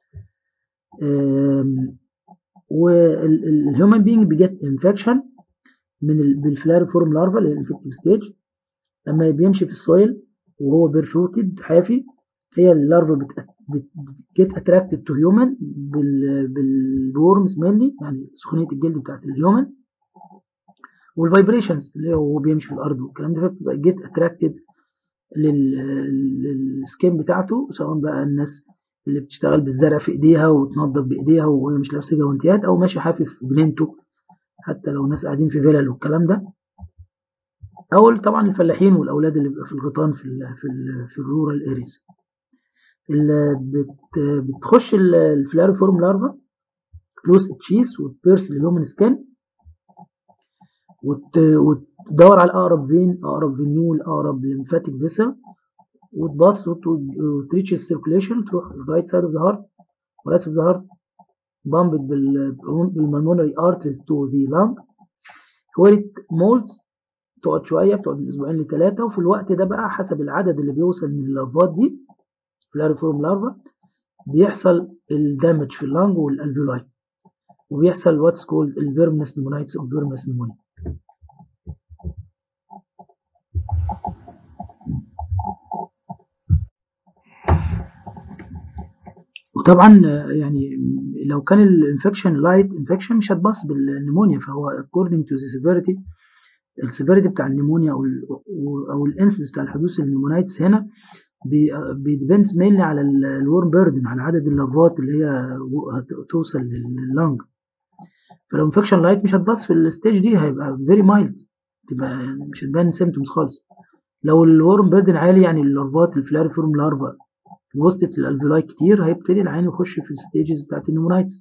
والهيومن بينج بيجت انفكشن بالفلاريفورم لارفا اللي هي الانفكتيف ستيج لما بيمشي في السويل وهو بيرفوتد حافي. هي اللارفا بتجيت اتراكتد تو هيومن بالورمز مينلي، يعني سخونيه الجلد بتاعت الهيومن والفايبريشنز اللي هو بيمشي في الارض والكلام ده، فبتبقى جيت اتراكتد للسكين بتاعته، سواء بقى الناس اللي بتشتغل بالزرع في ايديها وتنظف بايديها وهي مش لابسه جوانتيات، او ماشي حافي في جنينته، حتى لو ناس قاعدين في فيلل والكلام ده، او طبعا الفلاحين والاولاد اللي بيبقى في الغيطان في الرورال اريز. بتخش الفلاريفورم لارفا كلوز تشيس وتبيرس الهيومن سكين، وتدور على اقرب فين، اقرب فينيول، اقرب ليمفاتيك فيسل، وتبص وتريتش السيركوليشن، تروح رايت سايد اوف ذا هارت، ورايت سايد اوف ذا هارت بامبد بالمالمونري ارتريز تو ذا لانج، ويت مولتس تقعد شويه، بتقعد من اسبوعين ل3، وفي الوقت ده بقى حسب العدد اللي بيوصل من اللارفات دي فلاريفورم لارفا بيحصل الدامج في اللانج والالفيولاي، وبيحصل واتس كولد الفيرمنس نيمونايتس او فيرمنس نيمونيا. وطبعا يعني لو كان الانفكشن لايت انفكشن مش هتبص بالنيمونيا، فهو according to the severity، السيفيريتي بتاع النيمونيا او الانسيدنس بتاع الحدوث النيمونايتس هنا بيدبندز مينلي على الورم بيردن، على عدد اللافات اللي هي توصل لللنج. فلو انفكشن لايت مش هتبص في الستيج دي، هيبقى فيري مايلد، تبقى يعني مش هتبان سيمتومز خالص. لو الورم بيردن عالي يعني اللارفات الفلاريفورم لارفا وسطت الالفيولاي كتير، هيبتدي العين يخش في الستيجز بتاعت النيمونايتس.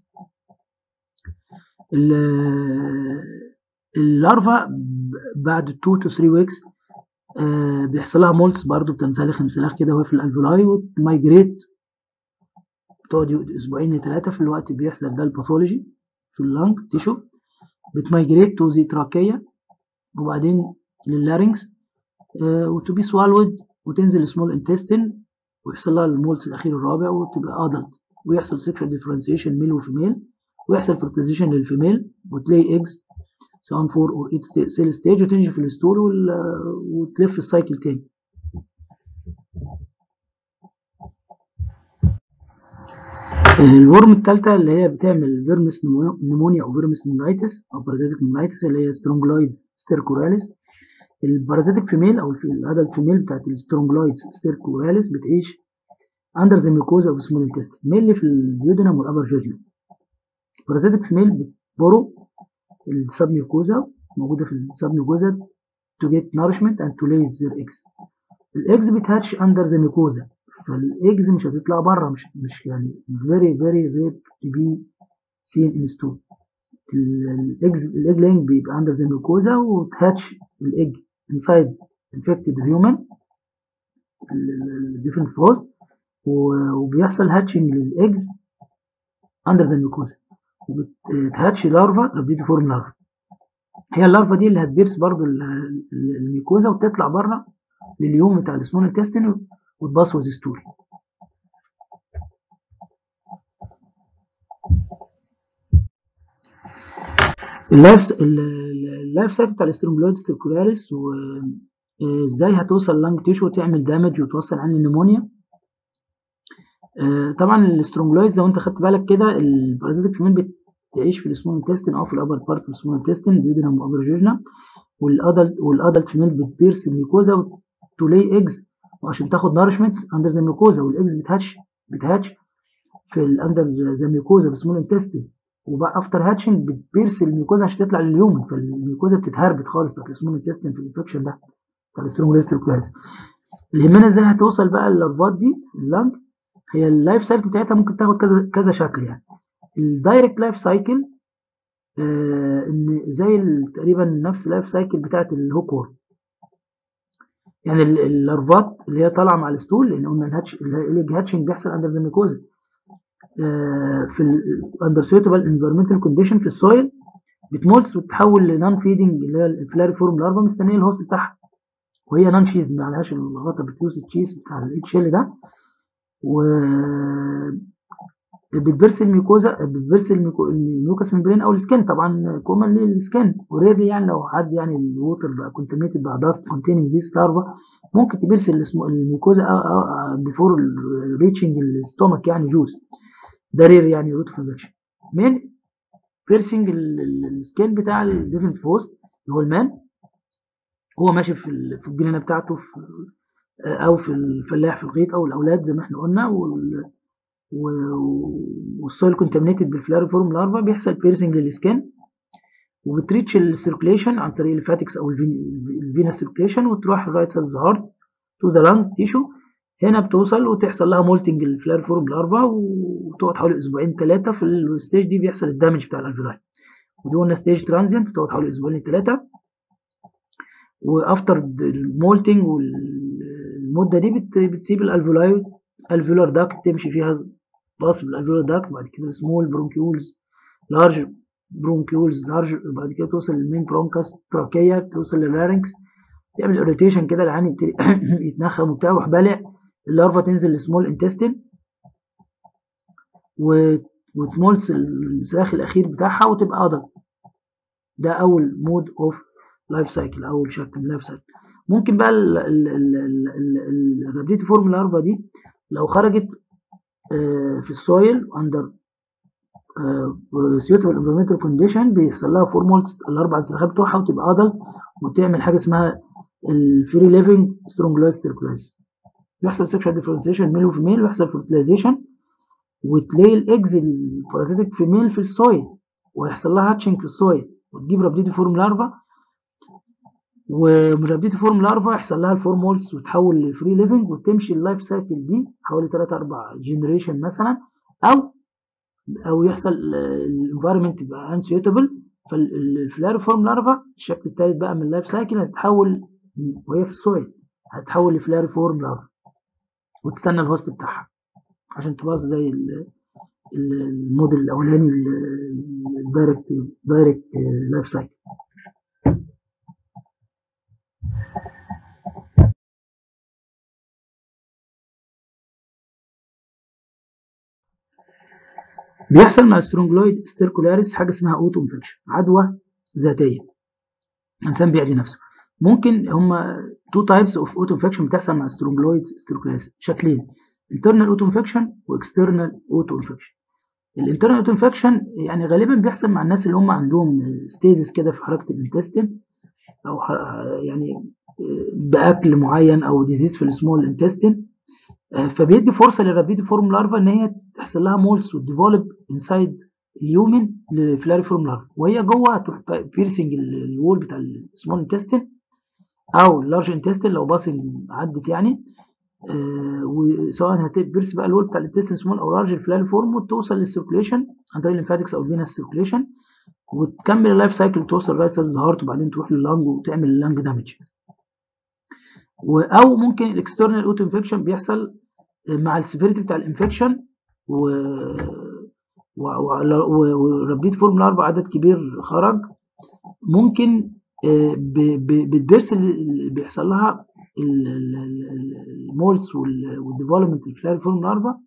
اللارفا بعد 2 to 3 ويكس بيحصل لها مولتس برضو، بتنسلخ انسلاخ كده وهي في الالفيولاي وتمايجريت، بتقعد اسبوعين ل3. في الوقت بيحصل ده الباثولوجي في اللنج تيشو، بتمايجريت تو زي تراكيه وبعدين لللارynx وتو بي سوالود، وتنزل سمول انتستين ويحصل لها المولتس الاخير الرابع وتبقى ادلت، ويحصل سيكشوال ديفرنسيشن ميل وفيميل، ويحصل فرتيزيشن للفيميل وتلاقي ايجز سواء 4 او 8 سيل ستيج، وتنجي في الستول وتلف السايكل تاني. الورم الثالثه اللي هي بتعمل فيرمس نيمونيا او فيرمس نيمونايتس او بارازيتيك نيمونايتس اللي هي سترونجلويدز ستيركوراليس. البارازيتيك فيميل او الادلت فيميل بتاعت السترونجلويدز ستيركوراليس بتعيش اندر ذا ميكوزا اوف سمول انتستين، مينلي في الديودينم والابر جوجنم. البارازيتيك فيميل بتبرو السب ميكوزا، موجوده في السب ميكوزا to get nourishment and to lay their eggs. الايجز بتهاتش اندر ذا ميكوزا، فالايجز مش هتطلع بره، مش يعني very very rare to be seen in stool. الايج laying بيبقى اندر ذا ميكوزا وتهاتش الايج inside infected human different frost، وبيحصل هاتشنج للايجز اندر ذا ميكوزا، وبتهاتش لارفا رابيديفورم لارفا. هي اللارفا دي اللي هتبيرس برضو الميكوزا وتطلع بره لليوم بتاع السمول انتستين وتباص وذ ستول. اللايف سايكل بتاع الاسترومبلويد ستيركولاريس، وازاي هتوصل لانج تيشو وتعمل دامج وتوصل عن النيمونيا. طبعا الاسترومبلويد زي ما انت خدت بالك كده، البارازيتيك فيميل بتعيش في السمول انتستين او في الابر بارت في السمول انتستين ديودينم وابر جوجنا، والادلت فيميل بتبيرس الميكوزا تو لاي ايجز وعشان تاخد نارشمنت اندر ذا ميكوزا، والايجز بتهاتش في الاندر ذا ميكوزا بسمول انتستين، وبقى افتر هاتشنج بتبيرس الميكوزا عشان تطلع لليومن، فالميكوزا بتتهربت خالص بتاعت السمول انتستين في الانفكشن ده بتاع السترونجليستر كلاس. اللي يهمنا ازاي هتوصل بقى اللارفات دي اللنج. هي اللايف سايكل بتاعتها ممكن تاخد كذا شكل يعني. الدايركت لايف سايكل ان زي تقريبا نفس اللايف سايكل بتاعت الهوك وورم، يعني اللارفات اللي هي طالعه مع الستول، لان قلنا الهاتشنج بيحصل اندر ذا ميكوزا في اندر سويتبل انفيرمنتال كونديشن في السويل، بتمولتس وتتحول لنون فيدنج اللي هي الفلاري فورم لارفا مستنيه الهوست بتاعها، وهي نون شيز ما عليهاش الغطا بتوس التشيز بتاع الاتش ال ده، و بتبرس الميكوزا بتبرس الميوكس ممبرين او السكن، طبعا كومنلي السكن، وريرلي يعني لو حد يعني الووتر بقى كونتامينيتد بقى داست كونتيننج ذيس لارفا ممكن تبرس الميكوزا بيفور ريتشنج الستومك يعني جوز، ده رير يعني روت اوف انفكشن. من بيرسنج السكين بتاع الديفنت فوست اللي هو المان، هو ماشي في الجنينه بتاعته او في الفلاح في الغيط او الاولاد زي ما احنا قلنا، والسويل كونتامينيتد بالفلاريفورم لارفا، بيحصل بيرسنج للسكين وبتريتش السيركوليشن عن طريق الفاتكس او الفينا سيركوليشن، وتروح رايت سايد اوف ذا هارت تو ذا لانج تيشو، هنا بتوصل وتحصل لها مولتنج الفلاريفورم لارفا، وتقعد حوالي اسبوعين 3. في الستيج دي بيحصل الدامج بتاع الالفيولاي، ودي قلنا ستيج ترانزيانت بتقعد حوالي اسبوعين 3. وافتر المولتنج والمده دي بتسيب الالفيولار داكت تمشي فيها باص بالالفيولار داكت، بعد كده سمول برونكيولز، لارج برونكيولز لارج، بعد كده توصل للمين برونكاس تراكيه، توصل لللارynx، تعمل اوريتيشن كده، العين يبتدي يتنخم وبتاع، يروح بالع اللارفا تنزل للسمول انتستين وتمولتس السلاخ الاخير بتاعها وتبقى ادلت. ده اول مود اوف لايف سايكل، اول شكل من لايف سايكل. ممكن بقى الرابيديتي فورم لارفا دي لو خرجت في السويل اندر suitable environmental condition بيحصل لها فورمولز الاربع سلاخات بتوعها وتبقى ادلت، وتعمل حاجه اسمها الفري ليفنج سترونجلايستر كلاس. بيحصل سيكشوال ديفرنسيشن ميل وفيميل، ويحصل فيرتلايزيشن، وتلاقي الاكز البارازيتيك فيميل في السويل ويحصل لها هاتشنج في السويل، وتجيب رابيديتي فورم لارفا، ومن رابيديتي فورم لارفا يحصل لها الفورمولز وتحول لفري ليفنج، وتمشي اللايف سايكل دي حوالي 3-4 جنريشن مثلا، او يحصل الانفايرمنت يبقى انسيوتابل، فالفلاريفورم لارفا الشكل الثالث بقى من اللايف سايكل هتتحول وهي في السويل، هتتحول لفلاريفورم لارفا وتستنى الهوست بتاعها عشان تبقى زي الموديل الاولاني الدايركت لايف سايكل. بيحصل مع سترونجلويد ستيركولاريس حاجه اسمها اوتو انفكشن، عدوى ذاتيه، الانسان بيعدي نفسه. ممكن هما تو تايبس اوف اوتو انفكشن بتحصل مع سترونجلويد ستيركولاريس، شكلين، internal اوتو انفكشن واكسترنال اوتو انفكشن. الانترنال اوتو انفكشن يعني غالبا بيحصل مع الناس اللي هم عندهم ستيزس كده في حركه الانتستين، او يعني باكل معين او ديزيز في السمول انتستين، فبيدي فرصه للرابيدي فورم لارفا ان هي تحصل لها مولس وديفولب انسايد اليومن للفلاريفورم لارفا، وهي جوه هتروح بيرسنج الوول بتاع السمول انتستين او اللارج انتستين لو باصنج عدت يعني، وسواء هتبرس بقى الوول بتاع الانتستين سمول او لارج الفلاريفورم، وتوصل للسيركوليشن عن طريق الليمفاتكس او الفينس سيركوليشن، وتكمل اللايف سايكل وتوصل رايت سايد الهارت، وبعدين تروح لللانج وتعمل اللانج دامج. او ممكن الاكسترنال اوتو انفكشن بيحصل مع السيفيريتي بتاع الانفكشن ورابيد فورم لارفا عدد كبير خرج، ممكن بالبرس اللي بيحصل لها المولتس والديفلوبمنت الفلاري فورم لارفا،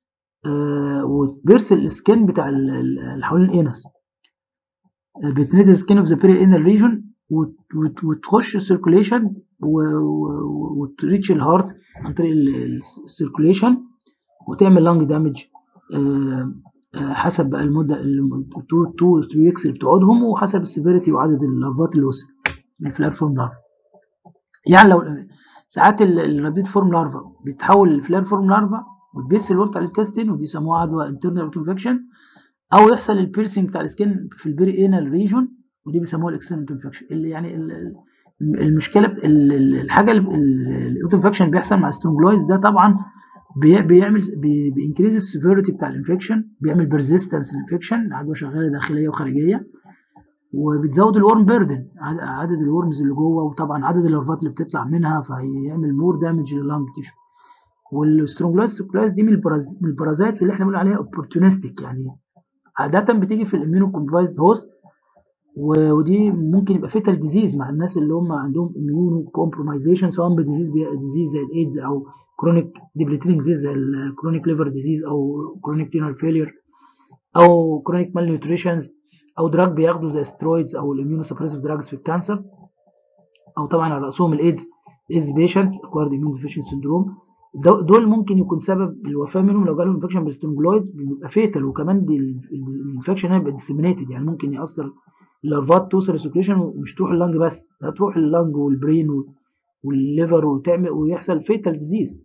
وتبرس السكين بتاع اللي حوالين الانس، بتنزل السكين اوف ذا بيري انر ريجون وتخش السيركوليشن وتريتش الهارت عن طريق السيركوليشن وتعمل لانج دامج، حسب بقى المده 2 ويكس اللي بتقعدهم، وحسب السيفيريتي وعدد اللارفات اللي وصل. من الفلار فورم لارفا. يعني لو ساعات الرابيد فورم لارفا بيتحول لفلار فورم لارفا وتبث الورم بتاع الانتستين، ودي يسموها عدوى انترنال انفكشن، او يحصل البيرسينج بتاع السكين في البيري انال ريجون، ودي بيسموها الاكسترنال انفكشن. اللي يعني المشكله الحاجه الانفكشن بيحصل مع سترونجلويدز ده طبعا بيعمل بينكريز السيفيريتي بتاع الانفكشن، بيعمل بيرزيستنس الانفكشن، عدوى شغاله داخليه وخارجيه، وبتزود الورم بيردن، عدد الورمز اللي جوه، وطبعا عدد اللارفات اللي بتطلع منها، فهيعمل مور دامج لللانج تيشو. والسترونجلويدز دي من البارازايتس اللي احنا بنقول عليها اوبورتونستيك، يعني عاده بتيجي في الاميونو كومبرايزد هوست، ودي ممكن يبقى فيتال ديزيز مع الناس اللي هم عندهم اميونو كومبرومايزيشن، سواء بديزيز زي الايدز او كرونيك ديبليتينج ديزيز زي الكرونيك ليفر ديزيز او كرونيك رينال فيلير او كرونيك مال نيوتريشنز، او دراج بياخدوا زي سترويدز او الاميونو سبريسيف دراجز في الكانسر، او طبعا على راسهم الايدز بيشنت اكوارد اميون ديفيشنسي سندروم. دول ممكن يكون سبب الوفاه منهم لو جالهم انفكشن بالسترونجلويدز، بيبقى فيتال، وكمان دي الانفكشن هنا بيبقى ديسيمينيتد، يعني ممكن ياثر اللارفات توصل للسيركيوليشن ومش تروح اللنج بس، هتروح اللنج والبرين والليفر وتعمل ويحصل فيتال ديزيز.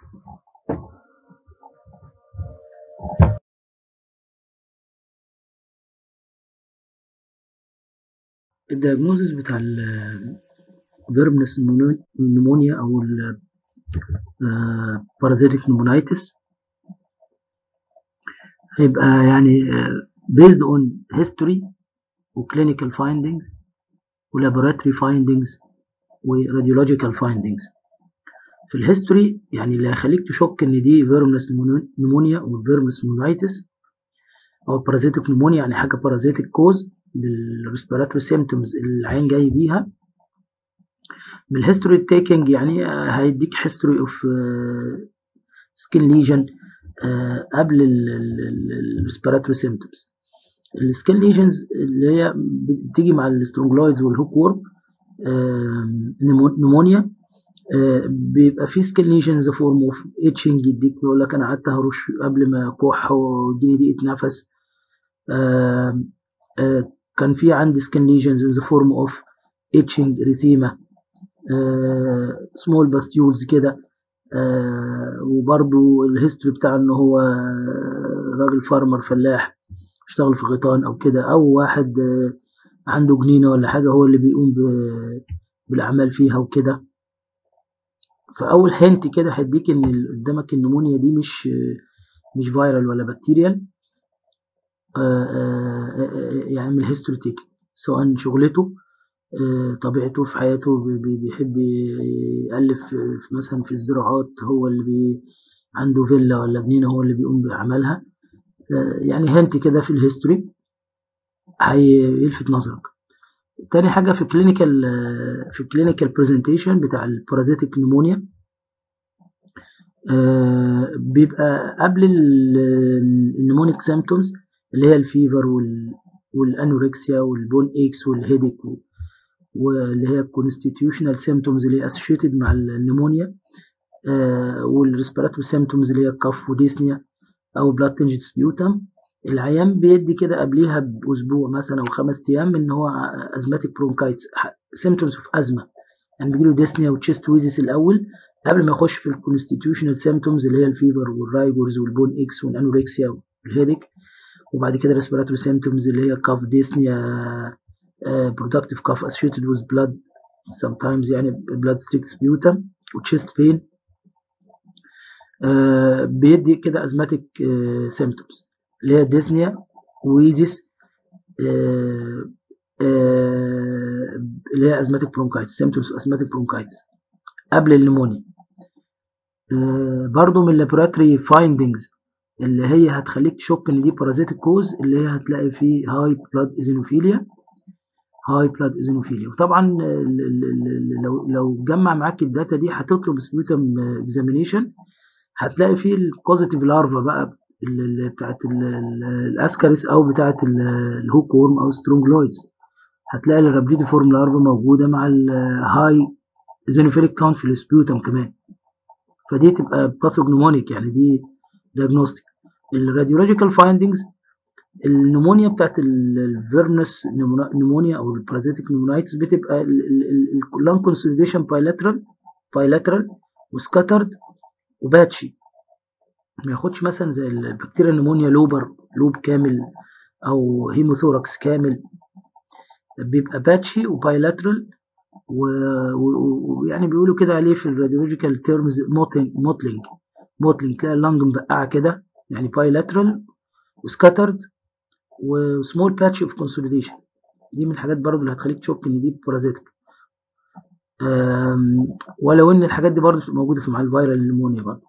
الدياجنوزس بتاع الفيرمنس نمونيا او البارازيتيك نمونايتس هيبقى يعني based on history وclinical findings ولابوراتوري findings وراديولوجيكال findings. في الهيستوري يعني اللي هيخليك تشك ان دي فيرمنس نمونيا او فيرمنس نمونايتس او بارازيتيك نمونيا، يعني حاجه بارازيتيك كوز بالريسبيراتوري سيمبتومز اللي العين جاي بيها. من الهيستوري تيكينج يعني هيديك هيستوري اوف سكين ليجن قبل الريسبيراتوري سيمبتومز. السكين ليجنز اللي هي بتيجي مع السترونجلويدز والهوك وورم نمونيا، بيبقى في سكين ليجنز فورم اوف اتشنج، يديك يقول لك انا قعدت هرش قبل ما اكح ويديني ضيقه نفس. كان في عندي سكين ليجنز ان ذا فورم اوف اتشنج اريثيما، سمول باستيولز كده. وبرضو الهيستوري بتاع ان هو راجل فارمر فلاح اشتغل في غيطان او كده، او واحد عنده جنينه ولا حاجه هو اللي بيقوم بالاعمال فيها وكده. فاول هنت كده هيديك ان قدامك النمونيا دي مش فيرال ولا بكتيريال، يعني من الهيستوري تيك، سواء شغلته طبيعته في حياته بيحب يألف مثلا في الزراعات، هو اللي عنده فيلا ولا جنينه هو اللي بيقوم بعملها، يعني هنت كده في الهيستوري هيلفت نظرك. تاني حاجه في كلينيكال برزنتيشن بتاع البارازيتيك نمونيا، بيبقى قبل النمونيك سيمبتومز اللي هي الفيفر والانوركسيا والبون اكس والهيديك واللي هي الكونستيتيوشنال سيمبتومز اللي هي اسوشيتد مع النمونيا، والريسبيراتوري سيمبتومز اللي هي كف وديسنيا او بلاد تنجد سبيوتم. العيان بيدي كده قبليها باسبوع مثلا او 5 ايام ان هو ازماتيك برونكايتس، سيمبتومز اوف ازمه، يعني بيجيله ديسنيا وتشيست ويزيس الاول قبل ما يخش في الكونستيتيوشنال سيمبتومز اللي هي الفيفر والرايجورز والبون اكس والانوركسيا والهيديك، وبعد كده ريسبيراتوري سيمبتومز اللي هي كاف ديسنيا، productive cough associated with blood sometimes يعني blood streaked sputum وchest pain. بيدي كده asthmatic symptoms اللي هي dyspnea ويزيس، اللي هي asthmatic bronchitis، symptoms of asthmatic bronchitis قبل النمونيا. برضو من laboratory findings اللي هي هتخليك تشك ان دي parasitic cause، اللي هي هتلاقي فيه high blood eosinophilia، وطبعا لو جمع معاك الداتا دي هتطلب سبيوتم اكزامينيشن، هتلاقي فيه البوزيتيف لارفا بقى اللي بتاعت الاسكاريس او بتاعت الهوك وورم او سترونجلويدز، هتلاقي الرابيديفورم لارفا موجوده مع الهاي ايزينوفيليك كاونت في السبيوتم كمان، فدي تبقى باثوجنومونيك، يعني دي دايجنوستيك. الراديولوجيكال فايندنجز النمونيا بتاعت الفيرنس نمونيا او البارازيتيك نمونايتس بتبقى اللانج كونسوليديشن بايلاترال وسكاترد وباتشي، ما ياخدش مثلا زي البكتيريا النمونيا لوب كامل او هيموثوركس كامل، بيبقى باتشي وبايلاترال، ويعني بيقولوا كده عليه في الراديولوجيكال تيرمز موتلينج تلاقي اللنج مبقعه كده، يعني بايلاترال وسكاترد وسمول باتش اوف كونسوليديشن. دي من الحاجات برضو اللي هتخليك تشك ان دي بارازيتك، ولو ان الحاجات دي برضو موجوده في مع الفيرال نمونيا برضو.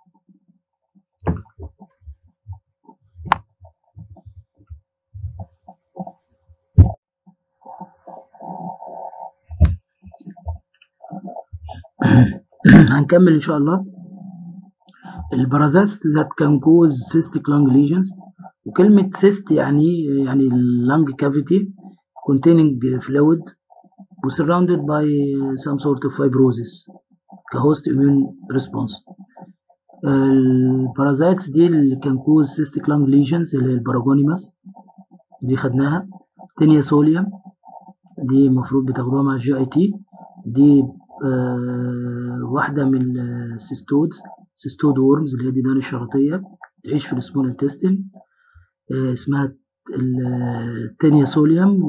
هنكمل ان شاء الله. البارازيتس that can cause cystic lung lesions، وكلمة cyst يعني lung cavity containing fluid surrounded by some sort of fibrosis كhost immune response. البارازيتس دي اللي can cause cystic lung lesions اللي هي الباراجونيماس، دي خدناها. تينيا سوليوم دي المفروض بتاخدوها مع الجي اي تي، دي واحدة من سيستود وورمز اللي هي ديدان الشرطية، تعيش في السمول انتستين، اسمها التينيا سوليوم،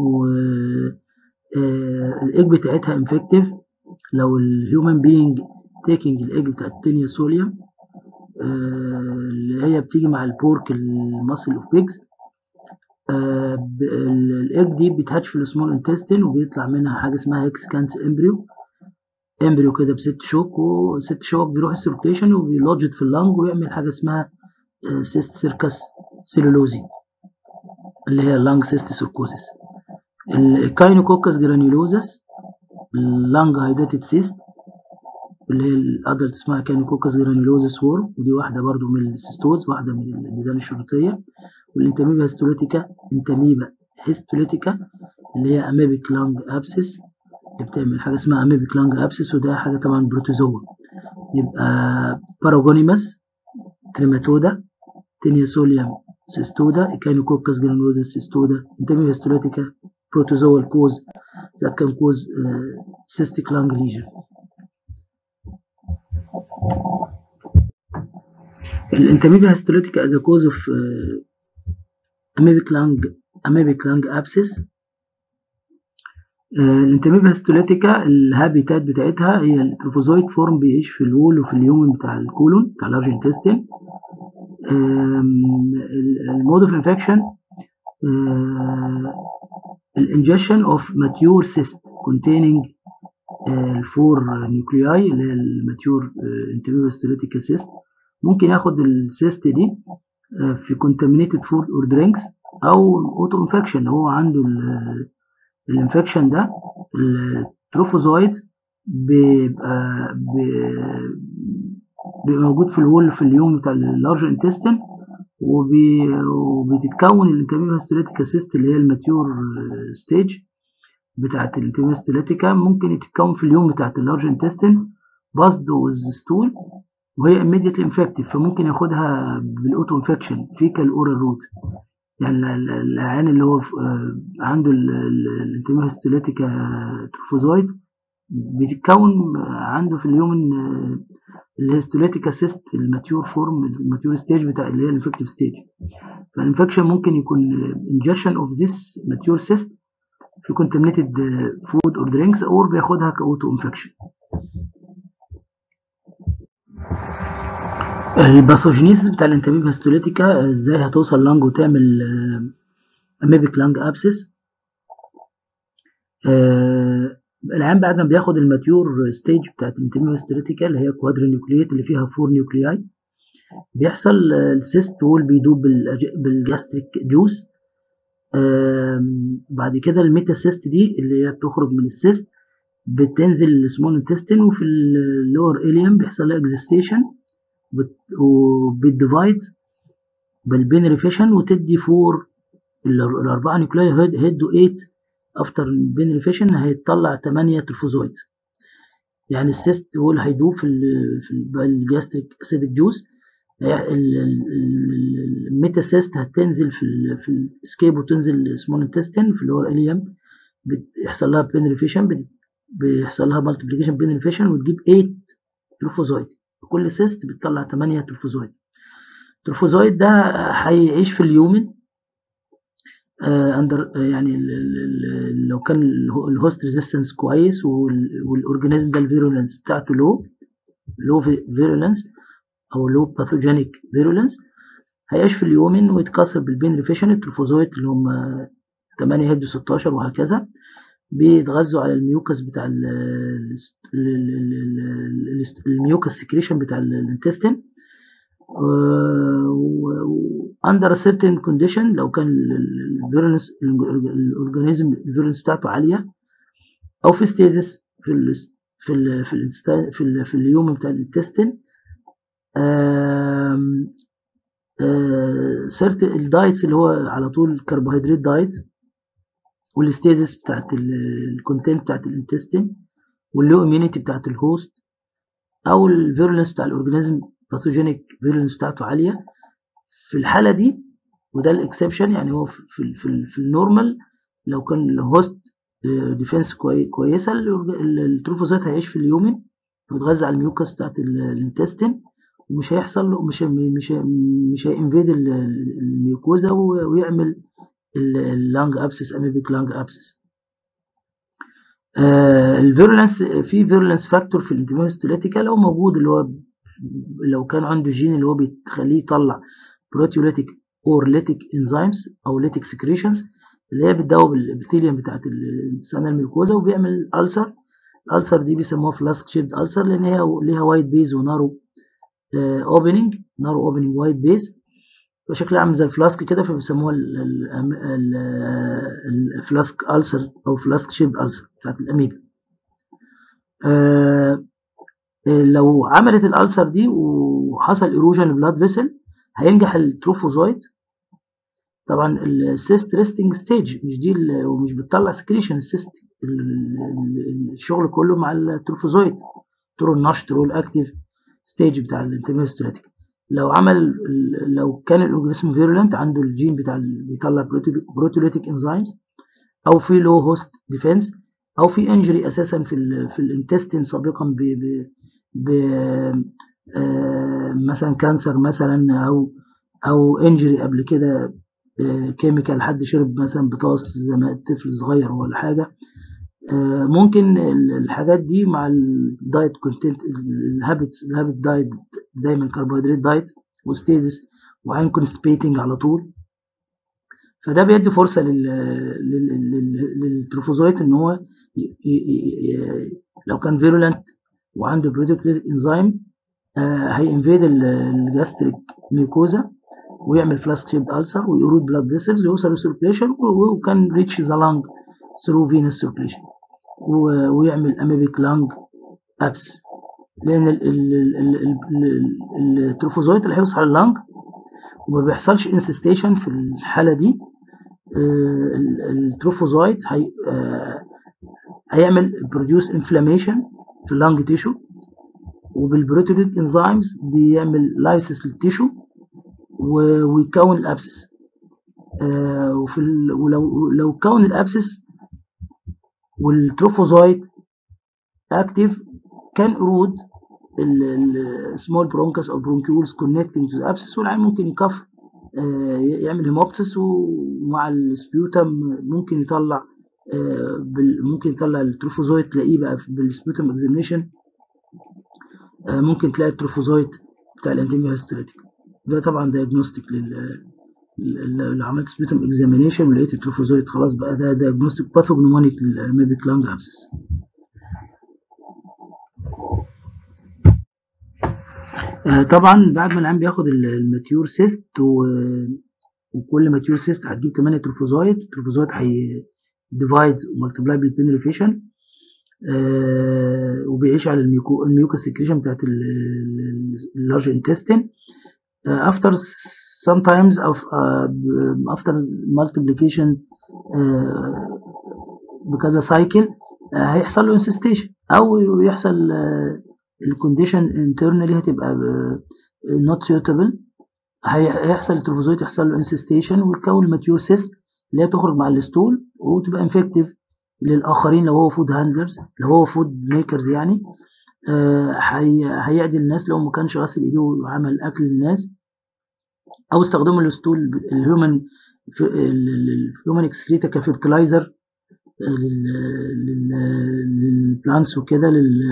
والإيج بتاعتها انفكتيف لو الهيومن بينج تيكينج الإيج بتاع التينيا سوليوم، اللي هي بتيجي مع البورك الماسل اوف بيجز. الإيج دي بتهاتش في السمول انتستين وبيطلع منها حاجة اسمها هيكسكانس امبريو كده ب6 شوك، و6 شوك بيروح السيركيشن وبيلوجد في اللنج ويعمل حاجة اسمها سيست سيركس سيلولوزي اللي هي اللنج سيست سيركوزيس. الكاينوكوكس جرانيولوزس اللنج هايداتد سيست اللي هي الادلت اسمها كاينوكوكس جرانيولوزس وورم، ودي واحدة برضو من السيستوز، واحدة من الديدان الشرطية. والانتاميبا هيستوليتيكا اللي هي اميبيك لانج ابسس، اللي بتعمل حاجه اسمها اميبيك لانج ابسس، وده حاجه طبعا بروتوزوا. يبقى باراجونيماس تريماتودا، تينيا سوليوم سيستودا، ايكاينوكوكس جرانيولوزس سيستودا، انتاميبا هيستوليتيكا بروتوزوا الكوز that can cause cystic lung lesion. الانتاميبا هيستوليتيكا as a cause of amoebic lung abscess. الانتاميبا هيستوليتيكا الهابيتات بتاعتها هي التروفوزويد فورم، بيعيش في الوول وفي اليومن بتاع الكولون بتاع اللارج انتستين. المود اوف انفكشن الانجكشن اوف ماتيور سيست containing الفور نيوكلياي اللي هي الماتيور انتاميبا هيستوليتيكا سيست. ممكن ياخد السيست دي في contaminated food or drinks او اوتو انفكشن، هو عنده الانفكشن ده التروفوزويد بيبقى موجود في الول في اليوم بتاع اللارج انتستين، وبتتكون الانتاميبا هيستوليتيكا سيست اللي هي الماتيور ستيج بتاعت الانتاميبا هيستوليتيكا، ممكن يتكون في اليوم بتاعت اللارج انتستين باصد وستول، وهي immediately infective، فممكن ياخدها بالاوتو انفكشن فيكال اورال روت. يعني العيان اللي هو عنده الانتاميبا هيستوليتيكا تروفوزويد بتتكون عنده في اليوم الهيستوليتيكا سيست الماتيور فورم، الماتيور ستيج بتاع اللي هي الانفكتيف ستيج. فالانفكشن ممكن يكون ingestion of this mature cyst في contaminated food or drinks، او بياخدها كاوتو انفكشن. الباثوجينيسيس بتاع الانتاميبا هيستوليتيكا ازاي هتوصل لانج وتعمل اميبيك لانج ابسس. العيان بعد ما بياخد الماتيور ستيج بتاعت الانتاميبا هيستوليتيكا اللي هي كوادرينيوكليات اللي فيها 4 نيوكلياي، بيحصل السيست وول بيدوب بالجاستريك جوس. بعد كده الميتا سيست دي اللي هي بتخرج من السيست بتنزل السمول انتستين، وفي اللور اليم بيحصل لها اكزيستيشن وبتديفايد بالبينري فيشن وتدي 4 نيوكلاي هيد و8 افتر بينري فيشن هيطلع 8 تروفوزويد. يعني السيست وول هيدوب في الجاستريك اسيدك جوس، الميتاسيست هتنزل في الاسكيب وتنزل سمول انتستين في اللور اليم، بيحصل لها بينريفيشن، بيحصل لها مالتيبليكيشن بينريفيشن وتجيب 8 تروفوزويد. كل سيست بتطلع 8 تروفوزويد. التروفوزويد ده هيعيش في اليومن اندر يعني لو كان الهوست ريزيستنس كويس والاورجانيزم ده الفيرولنس بتاعته لو فيرولنس او لو باثوجينيك فيرولنس، هيعيش في اليومن ويتكسر بالبينريفيشن. التروفوزويد اللي هم 8 هيد 16 وهكذا بيتغذوا على الميوكس بتاع الميوكس سكريشن بتاع الانتستين under a certain condition. لو كان الفيرولنس الاورجانيزم الفيرولنس بتاعته عاليه، او في ستيزس في اليوم بتاع الانتستين. certain الدايتس اللي هو على طول كربوهيدرات دايت، والستيزس بتاعت الكونتنت بتاعت الانتستين، واللو اميونيتي بتاعت الهوست، او الفيرولنس بتاع الاورجانيزم باثوجينيك فيرولنس بتاعته عاليه. في الحاله دي وده الاكسبشن، يعني هو في النورمال لو كان الهوست ديفense كويسه، التروفوزويت هيعيش في اليومن ويتغذى على الميوكس بتاعت الانتستين، ومش هيحصل له مش هينفيد الميوكوزا ويعمل اللانج ابسس اميبيك لانج ابسس. الفيرولنس في فيرولنس فاكتور في الانتيموستوليتيكا لو موجود، اللي هو لو كان عنده جين اللي هو بيخليه يطلع بروتيوليتيك اور ليتيك انزيمز او ليتيك سكريشنز اللي هي بتدوب الابيثيليوم بتاعت السنه الميوكوزا وبيعمل ألسر. الألسر دي بيسموها فلاسك شيبد ألسر لان هي ليها وايت بيز ونارو اوبننج، نارو اوبننج وايت بيز، وشكلها عامل زي الفلاسك كده، فبيسموها الفلاسك ألسر او فلاسك شيبد ألسر بتاعت الاميجا. لو عملت الألسر دي وحصل ايروجن البلاد فيسل هينجح التروفوزويت. طبعا السيست ريستنج ستيج مش دي ومش بتطلع سكريشن، السيست الشغل كله مع التروفوزويت، طرق النشط والاكتيف ستيج بتاع الانتيموستوليتيك. لو كان الاورجانيزم فيرولنت عنده الجين بتاع بيطلع بروتيوليتيك انزيمز، او في لو هوست ديفense، او في انجري اساسا في الانتستين سابقا مثلا كانسر مثلا، او انجري قبل كده كيميكال، حد شرب مثلا بطاس زي ما الطفل صغير ولا حاجه. ممكن الحاجات دي مع الدايت كونتنت الهابت دايت، دايما كربوهيدرات دايت وستيزس وعين كونستبيتنج على طول، فده بيدي فرصه للتروفوزويت ان هو لو كان فيرولنت وعنده بروتيوليتيك انزيم هينفيد الجاستريك ميوكوزا ويعمل فلاسك شيبد ألسر ويرود بلاد فيسلز ويوصل للسيركيليشن وكان ريتش ذا لانج ثرو فينس سيركيليشن ويعمل اميبيك لانج ابس، لان التروفوزويت اللي هيوصل اللانج وما بيحصلش انسستيشن في الحاله دي. التروفوزويت هيعمل بروديوس انفلاميشن في اللانج تيشو، وبالبروتيوليتيك انزيمز بيعمل لايسيس للتيشو ويكون الابسس. ولو كون الابسس والتروفوزويت اكتيف كان erode السمول برونكس او برونكيولز كونكتنج تو ذا ابسس، والعين ممكن يكف يعمل هيموبتس، ومع السبيوتم ممكن يطلع التروفوزويت تلاقيه بقى بالسبيوتم اكزامينيشن، ممكن تلاقي التروفوزويت بتاع الانتيموستوليتيك. ده طبعا دايجنوستيك لو عملت سبيوتم اكزامينيشن ولقيت التروفوزويت خلاص بقى ده دايجنوستيك باثوجنومونيك للاميبيك لانج ابسس. طبعا بعد ما العيان بياخد الماتيور سيست وكل ماتيور سيست هتجيب 8 تروفوزويت، التروفوزويت هي ديفايد ومالتبلاي بالبينريفيشن، وبيعيش على الميوكس سكريشن بتاعت اللارج انتستين. after sometimes after multiplication بكذا سايكل هيحصل له انسستيشن، او يحصل الكونديشن انترنالي هتبقى not suitable، هيحصل التروفوزويت يحصل له انسستيشن ويكون ماتيور سيست اللي هي تخرج مع الستول وتبقى انفكتيف للاخرين لو هو فود هاندلرز، لو هو فود ميكرز يعني. هيعدي الناس لو ما كانش غسل ايديه وعمل اكل للناس، او استخدموا الستول الهيومن اكسكريتا كفيرتلايزر للبلانتس وكده،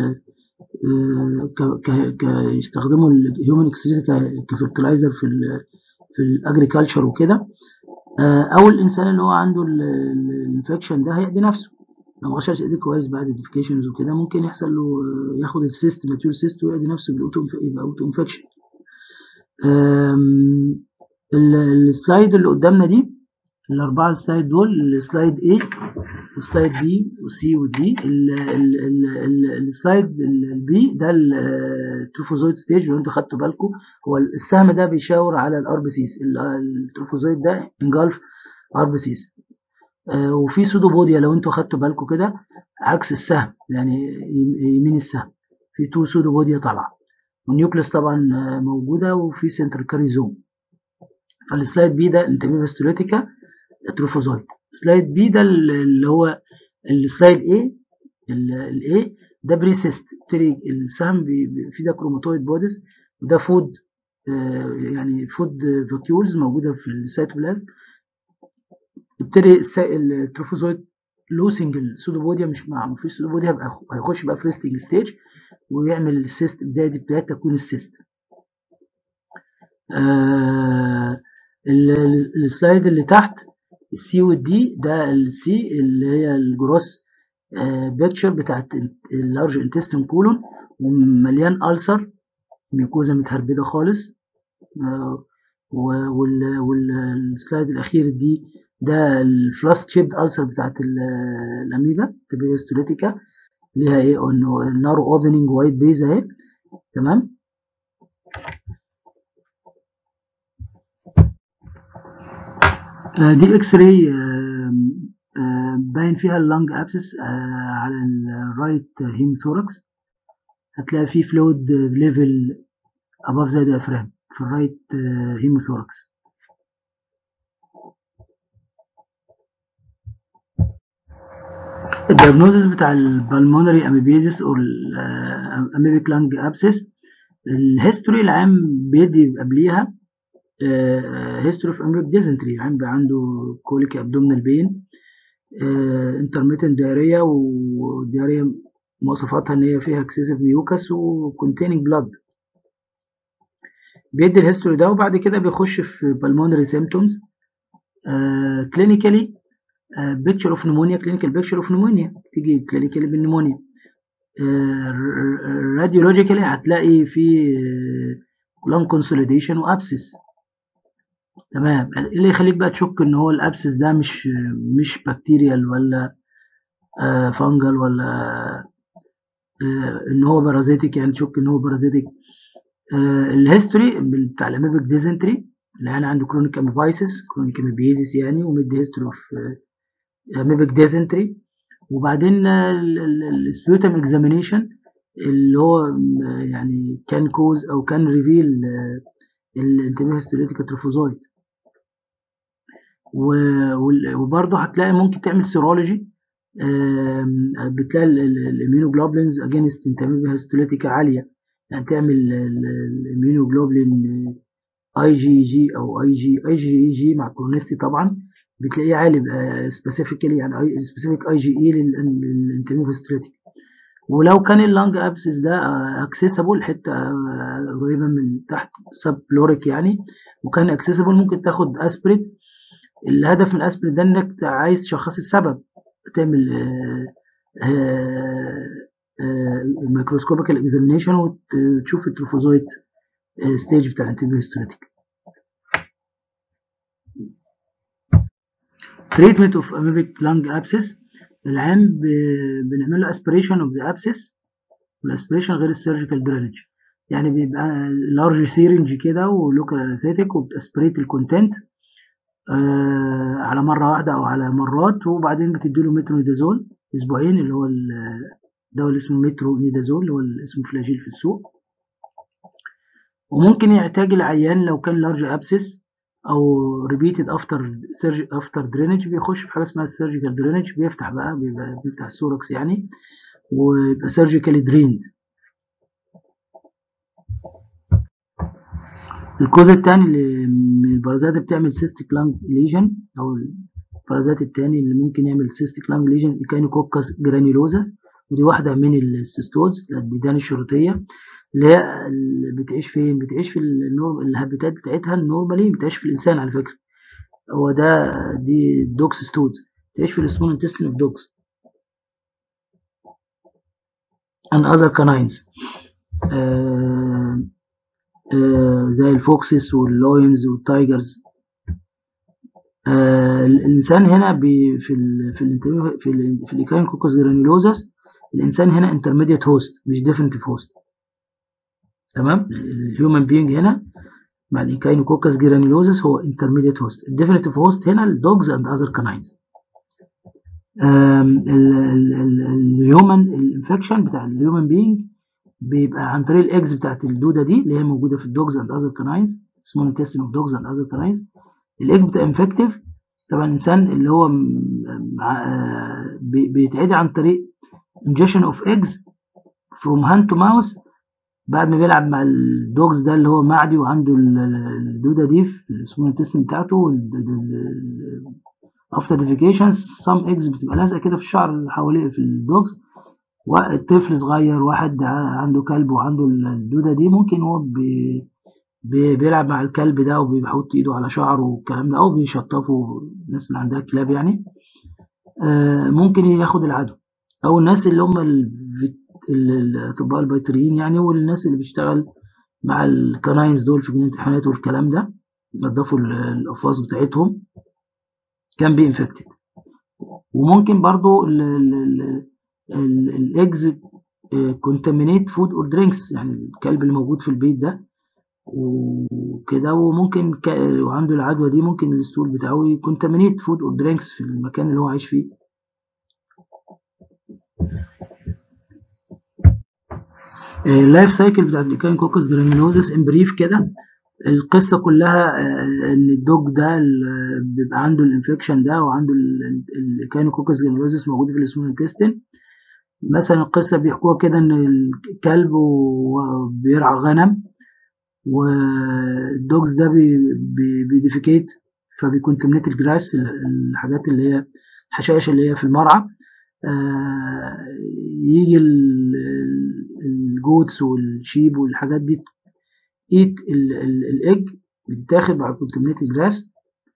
يستخدموا الهيومن اكسكريتا كفيرتلايزر في الاجريكلتشر وكده. او الانسان اللي هو عنده الانفكشن ده هيأذي نفسه لو ما غسلش ايديه كويس بعد الديفيكيشنز وكده، ممكن يحصل له ياخد السيست ماتيور سيست ويأذي نفسه يبقى اوتو انفكشن. السلايد اللي قدامنا دي الاربعه سلايد دول، السلايد A وسلايد B وC وD. السلايد البي ده التروفوزويد ستيج، لو انتوا خدتوا بالكم هو السهم ده بيشاور على الار بي سيس، التروفوزويد ده انجلف ار بي سيس. وفي سودوبوديا لو انتوا خدتوا بالكم كده عكس السهم، يعني يمين السهم في تو سودوبوديا طالعه، والنيوكليس طبعا موجوده، وفي سنتر كاريزوم. فالسلايد بي ده انتاميبا ستوليتيكا تروفوزويد. سلايد بي ده اللي هو السلايد A، الاي ده بريسيست، السهم في ده كروماتويد بوديز، وده فود يعني فود فاكيولز موجوده في السيتوبلازم. يبتدي التروفوزويد لوسنج السودوبوديا، ما فيش سودوبوديا، هيخش بقى في ريستنج ستيج ويعمل السيست، بدايه تكوين السيست. السلايد اللي تحت السي والدي، ده السي اللي هي الجروس بيكتشر بتاعت اللارج انتستين كولون، ومليان ألسر، ميكوزا متهربده خالص. والسلايد الاخير دي ده الفلاست شيبد ألسر بتاعت الاميبا تبقى ستوليتيكا، ليها ايه انه نارو اوبننج وايت بيز اهي. تمام. دي الاكس راي باين فيها اللنج ابسس على الرايت هيموثوركس، هتلاقي فيه فلويد ليفل above the diaphragm في الرايت هيموثوركس. الدياجنوزس بتاع البلمونري اميبيزيس او الاميبيك لانج ابسس، الهيستوري العام بيدي قبليها هيستوري اوف اميبيك ديزنتري، العام بقى عنده كوليك ابدومينال بين، انترميتنت دايريا، والدايريا مواصفاتها ان هي فيها اكسسيف ميوكس وكونتيننج بلاد. بيدي الهيستوري ده، وبعد كده بيخش في بالمونري سيمتومز كلينيكالي، بيكتشر اوف نمونيا، كلينيكال بيكتشر اوف نمونيا تيجي كلينيكالي بالنمونيا. راديولوجيكالي هتلاقي في لانج كونسوليديشن وابسس. تمام. اللي يخليك بقى تشك ان هو الابسس ده مش بكتيريال ولا فانجل ولا ان هو بارازيتيك، يعني تشك ان هو بارازيتيك. الهيستوري بتاع الاميبيك ديزنتري اللي انا عنده كرونيك اميبايسيس، كرونيك اميبيزيس يعني، ومدي هيستوري اوف اميبيك ديزنتري. وبعدين السبيوتم اكزامينيشن اللي هو يعني كان كوز او كان ريفيل الانتيميا هيستوليتيكا تروفوزويد. وبرضه هتلاقي ممكن تعمل سيرولوجي، بتلاقي الاميونوجلوبولينز اجينست انتيميا هيستوليتيكا عاليه، يعني تعمل الاميونوجلوبولين اي جي جي او اي جي مع كورنستي طبعا، بتلاقيه عالي سبيسيفيكالي، يعني سبيسيفيك اي جي اي للانتيميا هيستوليتيكا. ولو كان اللانج ابسس ده اكسسبل، حته قريبه من تحت سب بلوريك يعني، وكان اكسسبل، ممكن تاخد اسبريت. الهدف من الاسبريت ده انك عايز تشخص السبب، تعمل ميكروسكوبيكال اكزامينيشن وتشوف التروفوزويت ستيج بتاع الانتيميا هيستوليتيكا. تريتمنت اوف اميبيك لانج ابسس، العام بنعمل له اسبريشن اوف ذا ابسس، والاسبريشن غير السيرجيكال درينج، يعني بيبقى لارج سيرنج كده ولوكال انستيك، وبتاسبريت الكونتنت على مره واحده او على مرات، وبعدين بتديله مترونيدازول اسبوعين، اللي هو الدواء اللي اسمه مترونيدازول اللي هو اسمه فلاجيل في السوق. وممكن يحتاج العيان لو كان لارج ابسس او ريبيتد افتر درينج، بيخش في حاجه اسمها سيرجيكال درينج، بيفتح بقى، بيفتح السوركس يعني، ويبقى سيرجيكالي دريند. الكوز التاني من البرازات اللي بتعمل سيستيك لانج ليجن، او البرازات التاني اللي ممكن يعمل سيستيك لانج ليجن ايكاينوكوكس جرانيولوزس، ودي واحدة من السيستوز الديدان الشريطية، اللي هي اللي بتعيش فين؟ بتعيش في الهابيتات بتاعتها النورمالي، بتعيش في الإنسان على فكرة. هو ده، دي دوكس ستودز، تعيش في السمول انتستين اوف دوجز and other canines، زي الفوكسس واللوينز والتايجرز. الإنسان هنا في الإيكاينوكوكس جرانيولوزس، الإنسان هنا انترميديت هوست مش ديفينيتيف هوست. تمام، الهيومن بينج هنا مع الإيكاينوكوكس جرانيولوزس هو انترميديت هوست. الديفينيتيف هوست هنا الدوجز اند اذر كاناينز. الهيومن الانفكشن بتاع الهيومن بينج بيبقى عن طريق الاكس بتاعت الدوده دي اللي هي موجوده في الدوجز اند اذر كاناينز، سمول انتستين اوف دوجز اند اذر كاناينز. الايج بتبقى انفكتيف. طبعا الانسان اللي هو بيتعدي عن طريق ingestion of eggs from hand to mouth، بعد ما بيلعب مع الدوجز ده اللي هو معدي وعنده الدوده دي في السمول انتستين بتاعته. افتر ديفيكيشن some eggs بتبقى لازقه كده في الشعر اللي حواليه في الدوجز. والطفل صغير، واحد عنده كلب وعنده الدوده دي، ممكن هو بيلعب مع الكلب ده وبيحط ايده على شعره والكلام ده، او بيشطفه، الناس اللي عندها كلاب يعني، ممكن ياخد العدوى. او الناس اللي هم الاطباء البيطريين يعني، والناس اللي بتشتغل مع الكناينز دول في جنينه الحيوانات والكلام ده، ينضفوا القفاص بتاعتهم، كان بي انفكتد. وممكن برضو الاجز كونتامينيت فود اور درينكس، يعني الكلب اللي موجود في البيت ده وكده، وممكن وعنده العدوى دي، ممكن الستول بتاعه يكونتامينيت فود اور درينكس في المكان اللي هو عايش فيه. اللايف سايكل بتاعت الإيكاينوكوكس جرانيولوزس ان بريف كده. القصه كلها ان الدوج ده بيبقى عنده الانفكشن ده، وعنده الإيكاينوكوكس جرانيولوزس موجود في السمول انتستين. مثلا القصه بيحكوها كده ان الكلب بيرعى غنم، والدوجز ده بيديفيكيت، فبيكونتمنيت الجراس، الحاجات اللي هي الحشائش اللي هي في المرعى. يجي الجوتس والشيب والحاجات دي ايت الايج، بتتاخد مع الكونتمنيت جراس.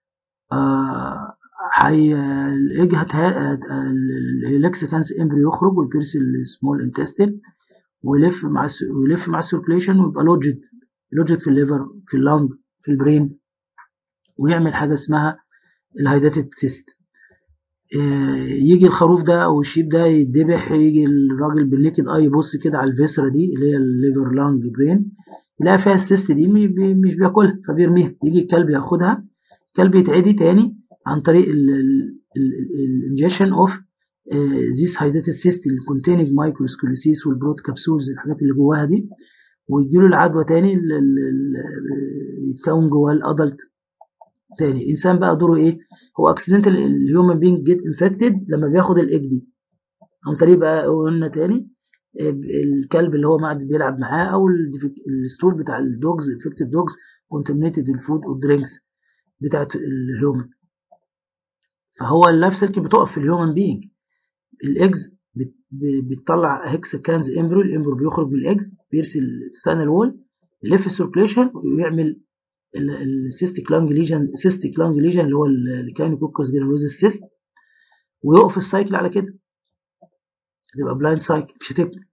الايج الهيلكسيكانس امبريو يخرج ويبيرس السمول انتستين، ويلف مع السيركيليشن، ويبقى لوجيت في الليفر، في اللنج، في البرين، ويعمل حاجه اسمها الهايداتد سيست. يجي الخروف ده او الشيب ده يتذبح، يجي الراجل بالنيكد اي يبص كده على الفيسرا دي اللي هي الليفر لانج برين، يلاقي فيها السيست دي، مش بياكلها فبيرميها. يجي الكلب ياخدها، الكلب يتعدي تاني عن طريق الانجكشن اوف ذيس هايداتد سيست اللي كونتيننج مايكروسكوليسيس والبروت كابسولز، الحاجات اللي جواها دي، ويجيله العدوى تاني، يتكون جواه الادلت تاني. الانسان بقى دوره ايه؟ هو اكسيدنتال الهيومن بينج جيت انفكتد لما بياخد الايج دي عن طريق بقى، قلنا تاني، الكلب اللي هو معدي بيلعب معاه، او الستول بتاع الدوجز، انفكتد دوجز كونتامينيتد الفود والدرينكس بتاعت الهيومن. فهو اللايف سيركل بتقف في الهيومن بينج. الايجز بتطلع هيكساكانز امبريو، الامبريو بيخرج من الايجز، بيرسل الستانال وول، يلف السيركليشن، ويعمل السيستيك لانج ليجن اللي هو الكاينوكوكس جرانيولوزس سيست، ويقف السايكل على كده، هتبقى بلايند سايكل مش هتكمل.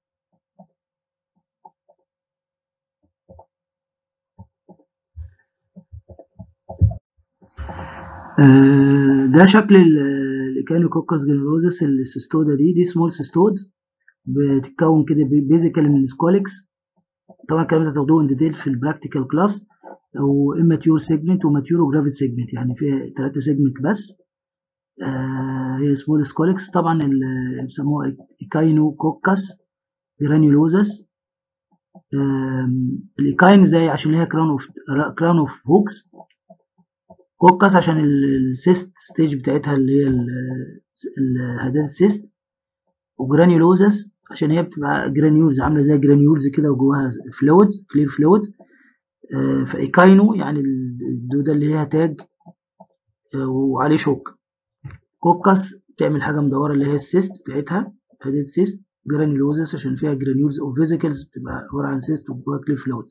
ده شكل الكاينوكوكس جرانيولوزس السيستودا دي سمول سيستودز، بتتكون كده بيزيكالي من سكوليكس. طبعا الكلام ده تاخدوه ان ديتيل في البراكتيكال كلاس، واماتيور سيجمنت وماتيور وجرافيت سيجمنت، يعني فيها 3 سيجمنت بس. هي سمول سكوليكس. طبعا بيسموها ايكاينوكوكس جرانيولوزس الايكاين زي عشان هي كراون اوف هوكس. كوكس عشان السيست ستيج بتاعتها اللي هي الهدات السيست. وجرانيولوزس عشان هي بتبقى جرانيولز عامله زي جرانيولز كده وجواها فلويدز كلير فلويدز. فايكاينو يعني الدوده اللي هي تاج وعليه شوك. كوكس تعمل حاجه مدوره اللي هي السيست بتاعتها هدات سيست. جرانيولوزس عشان فيها جرانيولز او فيزيكلز بتبقى عباره عن سيست وجواها كلير فلويد.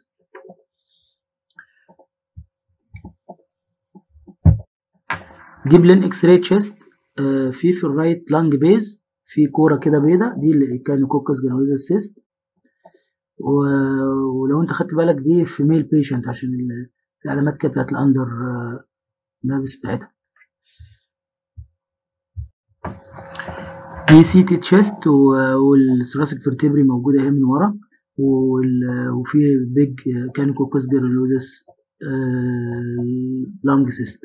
دي بلين اكس راي تشيست. في الرايت لانج بيز في كوره كده بيضه دي اللي كان كوكس جرانيولوزس سيست. ولو انت خدت بالك دي في ميل بيشنت عشان العلامات كده بتاعت الاندر نيرفس بتاعتها. دي سي تي تشيست والثوراسيك فيرتبري موجوده اهي من ورا وفي بيج كان كوكس جرانيولوزس لانج سيست.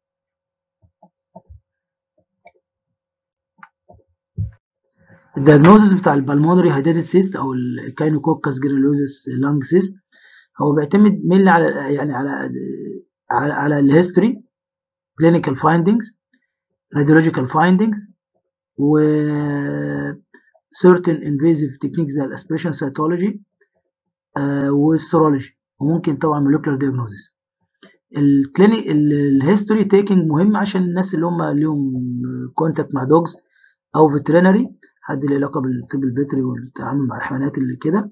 الدياجنوزس بتاع البلمونري هيداتد سيست او الكاينوكوكس جرانيولوزس لانج سيست هو بيعتمد مينلي على يعني على الهيستوري، كلينيكال فايندينجز، راديولوجيكال فايندينجز، و certain invasive techniques زي الاسبريشن سيتولوجي والسيرولوجي، وممكن طبعا molecular diagnosis. الهيستوري تيكينج مهم عشان الناس اللي هم ليهم كونتاكت مع دوجز او فيترينري، حد له علاقه بالطب البيطري والتعامل مع الحيوانات اللي كده.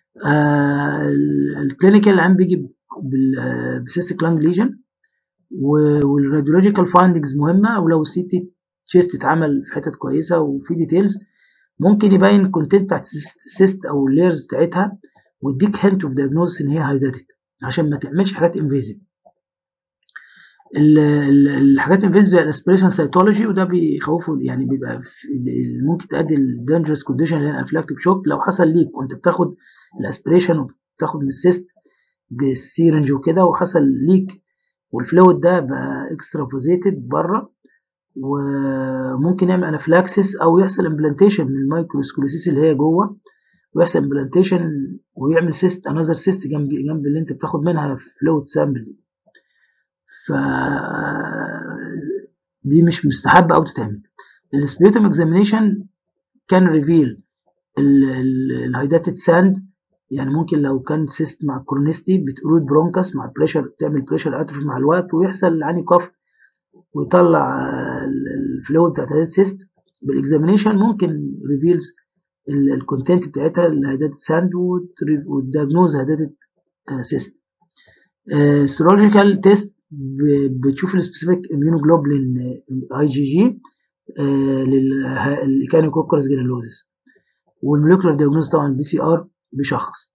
الكلينيكال العام بيجي بسيستيك لانج ليجن، والراديولوجيكال فايندنجز مهمه، ولو السي تي تشيست اتعمل في حتت كويسه وفي ديتيلز ممكن يبين الكونتنت بتاعت السيست او اللايرز بتاعتها ويديك هنت اوف دايجنوزس ان هي هايداتد عشان ما تعملش حاجات انفيزيف. الحاجات الانفيزيف زي الاسبريشن سيتولوجي وده بيخوفوا، يعني بيبقى ممكن تؤدي لدينجرس كونديشن اللي هي الانفلاكتيك شوك لو حصل ليك وانت بتاخد الاسبريشن وبتاخد من السيست بالسيرنج وكده وحصل ليك والفلويد ده بقى اكسترافوزيتد بره، وممكن يعمل انافلاكسس او يحصل امبلانتيشن من المايكروسكولوسيس اللي هي جوه، ويحصل امبلانتيشن ويعمل سيست انذر سيست جنب اللي انت بتاخد منها فلويد سامبل دي. ف دي مش مستحبه او تتعمل. السبيوتم اكزامينيشن كان ريفيل الهايداتد ساند، يعني ممكن لو كان سيست مع الكورنستي بتقرود برونكس مع البريشر، تعمل بريشر اتروفي مع الوقت ويحصل عني كف ويطلع الفلويد بتاعت الهايداتد سيست. بالاكزامينيشن ممكن ريفيلز الكونتنت بتاعتها الهايداتد ساند والدياجنوز هايداتد سيست. سيرولوجيكال تيست بتشوف السبيسيفيك اميونوجلوبولين اي جي جي للكانيوكوكس جرانيولوزس، والموليكولار دياجنوز طبعا بي سي ار بشخص.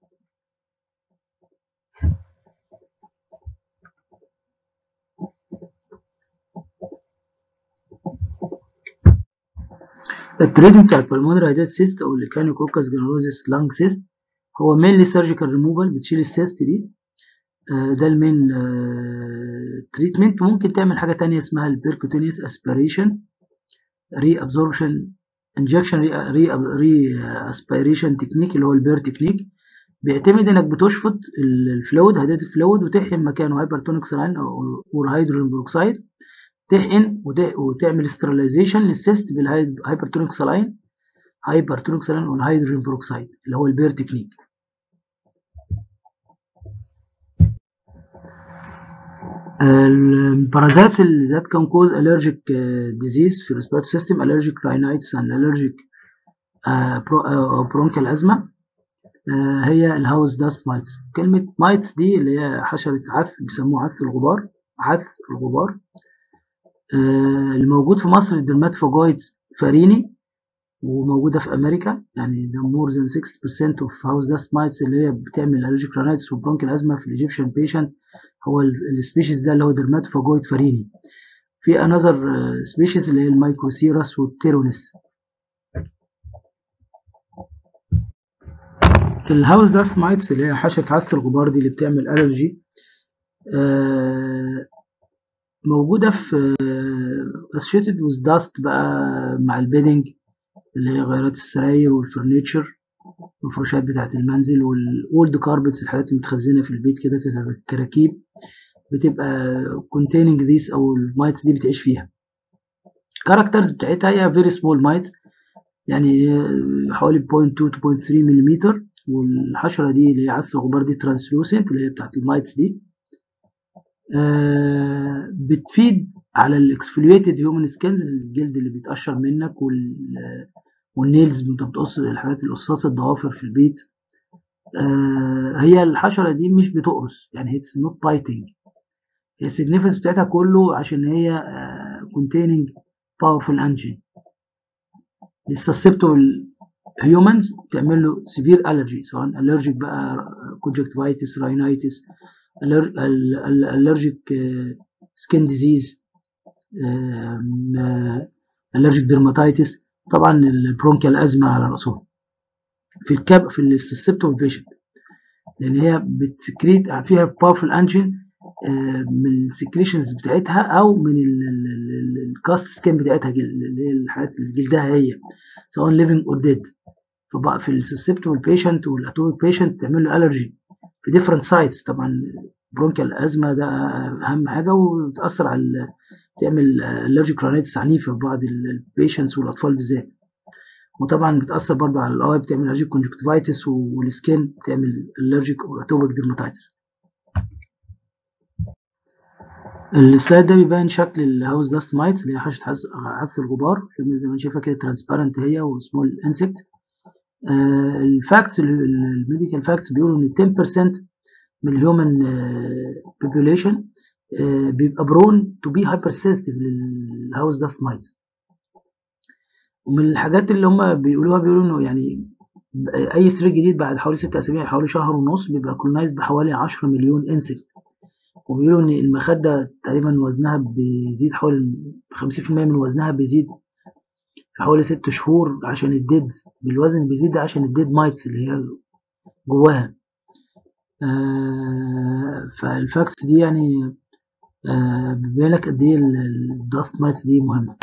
التريتمنت بتاع البلمونري هايداتد سيست او الكانيوكوكس جرانيولوزس لانج سيست هو مينلي سيرجيكال ريموفال، بتشيل السيست دي، ده المين تريتمنت. ممكن تعمل حاجه تانية اسمها البيركوتينيوس اسبيريشن ري ابزوربشن انجكشن ري اسبيريشن تكنيك اللي هو البير تكنيك، بيعتمد انك بتشفط الفلويد هيداتد فلويد وتحقن مكانه هايبرتونيك سلاين او هيدروجين بروكسيد، تحقن وتعمل سترلايزيشن للسيست بالهايبرتونيك سلاين والهيدروجين بروكسيد اللي هو البير تكنيك. البارازيتس that can cause allergic disease في respiratory system allergic rhinitis and allergic bronchial asthma هي الهاوس داست مايتس. كلمة مايتس دي اللي هي حشرة عث، بيسموه عث الغبار. اللي موجود في مصر الدرماتوفاجويدز فاريني، وموجودة في أمريكا، يعني ده more than 60% of house dust mites اللي هي بتعمل allergic rhinitis وبرونكيال أزمة في الإيجيبشن بيشنت هو السبيشيز ده اللي هو درماتوفاجويد فاريني. في another species اللي هي المايكروسيراس والتيرونس. الهاوس داست مايتس اللي هي حشرة عث الغبار دي اللي بتعمل ألرجي موجودة في associated with dust بقى مع البيدنج اللي هي غيارات السراير والفرنيتشر المفروشات بتاعة المنزل والأولد كاربتس، الحاجات المتخزنة في البيت كده كراكيب بتبقى containing this أو المايتس دي بتعيش فيها. الكاركترز بتاعتها هي very small mites، يعني حوالي 0.2 to 0.3 ملم. والحشرة دي اللي هي عدسة الغبار دي translucent اللي هي بتاعت المايتس دي، بتفيد على الاكسفولييتد هيومن سكينز، الجلد اللي بيتقشر منك والنيلز وانت بتقص الحاجات القصاص الضوافر في البيت. هي الحشرة دي مش بتقرص، يعني it's not biting. هي السيجنيفيكانس بتاعتها كله عشان هي containing powerful engine. السسبتبل هيومنز تعمل له severe allergy، سواء allergic بقى conjunctivitis rhinitis allergic skin disease allergic dermatitis، طبعا البرونكيال ازمه على راسهم في السسبتبل بيشنت، لان هي بتسكريت فيها باورفul انجين من السكريشنز بتاعتها او من الكاست سكين بتاعتها اللي هي الحاجات اللي جلدها هي سواء ليفنج اور ديد. فبقى في السسبتبل بيشنت والاتوبيك بيشنت تعمل له الرجي في ديفرنت سايتس. طبعا برونكيال ازمه ده اهم حاجه، وتاثر على تعمل الرجيك رانيتس عنيفه في بعض البيشنتس والاطفال بالذات. وطبعا بتاثر برضه على الاي، بتعمل الرجيك كونجكتيفايتس، والسكين بتعمل الرجيك او اتوبيك ديرماتايتس. السلايد ده بيبين شكل الهاوس داست مايتس اللي هي حشرة عدسة الغبار، زي ما شايفها كده ترانسبيرنت هي وسمول انسكت. الفاكتس الميديكال فاكتس بيقولوا ان 10% من الهيومن population بيبقى برون تو بي هايبر سنسيتيف للهاوس داست مايتس. ومن الحاجات اللي هم بيقولوا انه يعني اي سرير جديد بعد حوالي 6 اسابيع، حوالي شهر ونص، بيبقى كولونايز بحوالي 10 مليون انسكت. وبيقولوا ان المخده تقريبا وزنها بيزيد حوالي 50% من وزنها بيزيد في حوالي 6 شهور، عشان الديد بالوزن بيزيد عشان الديد مايتس اللي هي جواها. فالفاكتس دي يعني بيبين لك قد ايه الداست مايتس دي مهمه.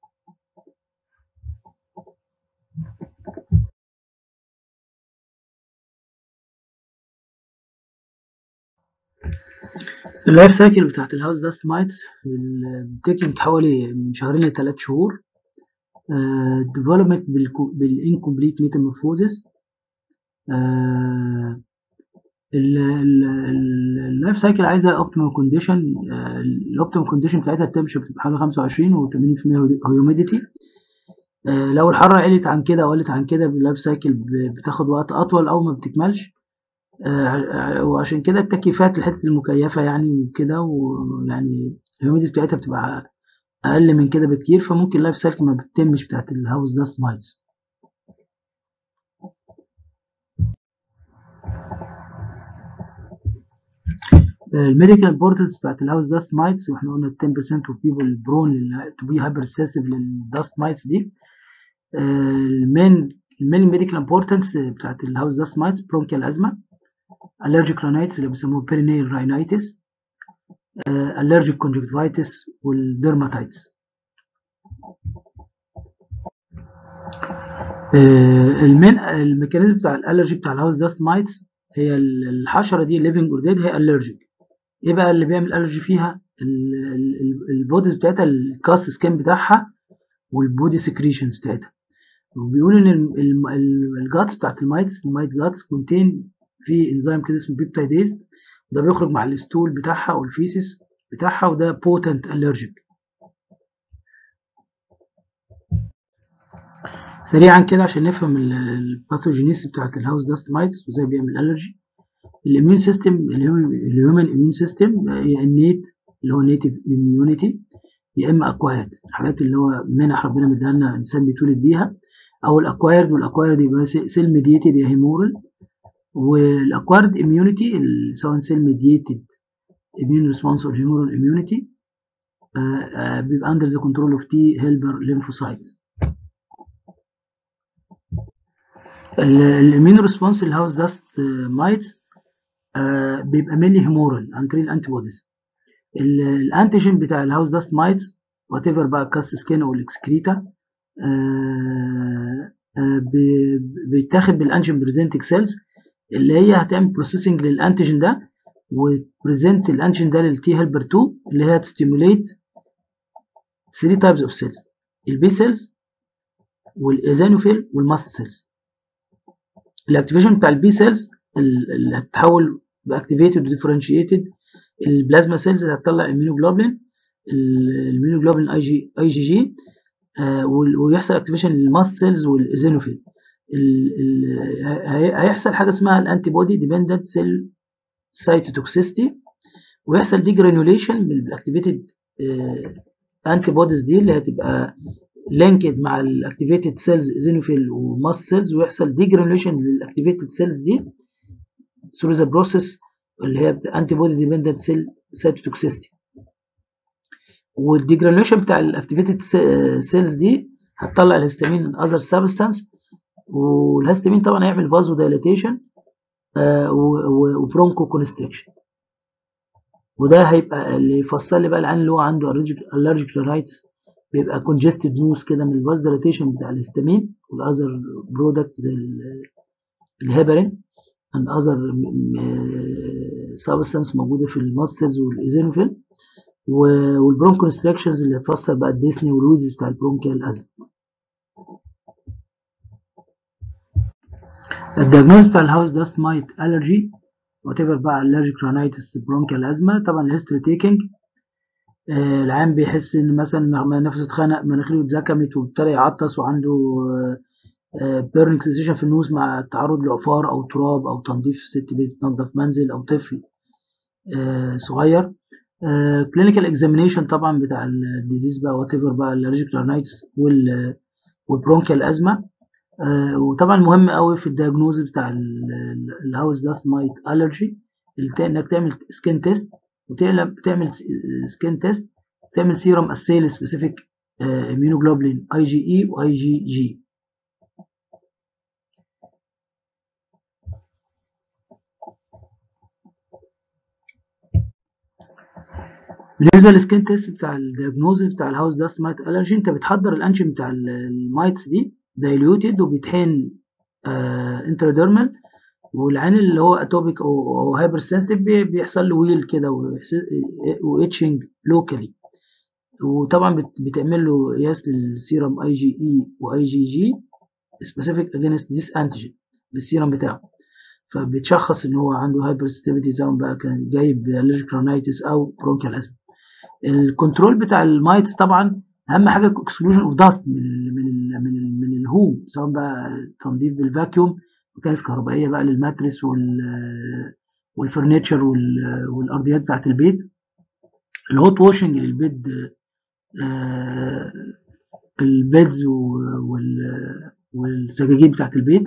اللايف سايكل بتاعت الهاوس داست مايتس بتكن حوالي من 2 ل 3 شهور. ديفلوبمنت بالانكمبليت ميتامورفوزيس. اللايف سايكل عايزه اوبتيمال كونديشن. الاوبتيمال كونديشن بتاعتها التمبشر بتبقى حوالي 25 و80% هيوميديتي. لو الحراره علت عن كده او قلت عن كده اللايف سايكل بتاخد وقت اطول او ما بتكملش. وعشان كده التكييفات الحته المكيفه يعني وكده، ويعني الهيوميديتي بتاعتها بتبقى اقل من كده بكتير، فممكن اللايف سايكل ما بتتمش بتاعت الهاوس داست مايتس. الميديكال امبورتنس بتاعت الهاوس داست مايتس، واحنا قلنا 10% of people prone to be hypersensitive للداست مايتس دي. المين ميديكال امبورتنس بتاعت الهاوس داست مايتس برونكيال ازمه، allergic rhinitis اللي بيسموه perineal rhinitis، allergic conjunctivitis والديرماتايتس. الميكانيزم بتاع الالرجي بتاع الهاوس داست مايتس، هي الحشره دي ليفنج اور ديد هي الرجيك. ايه بقى اللي بيعمل الرجي فيها؟ البوديز بتاعتها، الكاست سكين بتاعها والبودي سكريشنز بتاعتها. وبيقولوا ان الجاتس بتاعت المايتس، المايت جاتس كونتين في انزيم كده اسمه بيبتايديز، ده بيخرج مع الستول بتاعها والفيسيس بتاعها، وده بوتنت الرجيك. سريعا كده عشان نفهم الباثوجينيس بتاعت الهاوس داست مايتس وازاي بيعمل الرجي. الاميون سيستم، الهيومن اميون سيستم، يا النيت اللي هو نيتيف اميونيتي، يا اما اكوايرد، الحاجات اللي هو منح ربنا مديها لنا الانسان بيتولد بيها، او الاكوايرد. والاكوايرد يبقى سيل ميديتد يا هيمورال. والاكوايرد اميونيتي سواء سيل ميديتد اميون ريسبونس او هيمورال اميونيتي بيبقى اندر ذا كنترول اوف تي هيلبر ليمفوسايتس. الاميون ريسبونس الهاوس داست مايتس بيبقى مينلي هيمورال عن طريق الانتي بوديز. الانتيجين بتاع الهاوس داست مايتس وات ايفر بقى كاست سكين او الاكسكريتا بيتاخد بالانجين بريزنتنج سيلز اللي هي هتعمل بروسيسنج للانتيجين ده وتبريزنت الانتيجين ده للتي هيلبر 2 اللي هي هتستيموليت 3 تايبس اوف سيلز: البي سيلز والايزينوفيل والماست سيلز. الاكتيفيشن بتاع البي سيلز اللي هتتحول باكتيفيتد وديفرنشيتد البلازما سيلز اللي هتطلع الميونوجلوبولين اي جي جي، ويحصل اكتيفيشن للماست سيلز والايزينوفيل. هيحصل حاجه اسمها الانتي بودي ديبندنت سيل سايتوتوكسيستي، ويحصل دي جرانيوليشن بالاكتيفيتد انتي بوديز دي اللي هتبقى لينكد مع الاكتيفيتد سيلز ايزينوفيل وماست سيلز، ويحصل دي جرانيوليشن للاكتيفيتد سيلز دي through the process اللي هي انتي بودي ديبندنت سيل سايتوتوكسيستي. والديجرانيوليشن بتاع الاكتيفيتد سيلز دي هتطلع الهستامين من اذر سبستانس، والهستامين طبعا هيعمل فازو دايليتيشن وبرونكو كونستريكشن. وده هيبقى اللي يفسر لي بقى العيان اللي هو عنده allergic rhinitis بيبقى congested nose كده من الفاز دايليتيشن بتاع الهستامين والاذر برودكت زي الهيبرين and other substance موجوده في الماست سيلز والايزينوفيل، والبرونكونستراكشنز اللي هتفسر بقى الديسني والروزز بتاع البرونكيال ازمه. الدياجنوز بتاع الهاوس داست مايت الرجي وات ايفر بقى allergic rhinitis برونكيال ازمه، طبعا الهيستوري تيكنج العيان بيحس ان مثلا نفسه اتخنق، مناخيره اتزكمت وابتدى يعطس وعنده بيرنينج سensation في النوز مع التعرض لعفار او تراب او تنظيف ست بيت بتنظف منزل او طفل صغير. كلينيكال اكزامينيشن طبعا بتاع الديزيز بقى وات ايفر بقى الالرجيك رينايتس والبرونكيال ازمه. وطبعا مهم قوي في الدياجنوز بتاع الهاوس داست مايت الرجي انك تعمل سكين تيست، وتعمل سكين تيست، تعمل سيرم اسيل سبيسيفيك اميونوجلوبولين اي جي اي واي جي جي. بالنسبه للسكين تيست بتاع الدياجنوز بتاع الهاوس داست مايت الرجي، انت بتحضر الانشين بتاع المايتس دي دايليوتد وبيتحقن انتراديرمال، والعين اللي هو اتوبيك او هايبر سنسيتيف بيحصل له ويل كده واتشنج لوكالي، وطبعا بتعمل له قياس للسيرم اي جي اي واي جي جي سبيسيفيك اجينست ذيس انتيجين بالسيرم بتاعه، فبتشخص ان هو عنده هايبر سنسيتيفيتي سواء بقى كان جايب allergic rhinitis او برونكيال ازمه. الكنترول بتاع المايتس طبعا اهم حاجه اكسكلوجن اوف داست من الهوم، سواء بقى تنظيف بالفاكيوم، مكانس كهربائيه بقى للماتريس والفرنيتشر والارضيات بتاعت البيت، الهوت واشنج للبيت، البيدز والسجاجيد بتاعت البيت،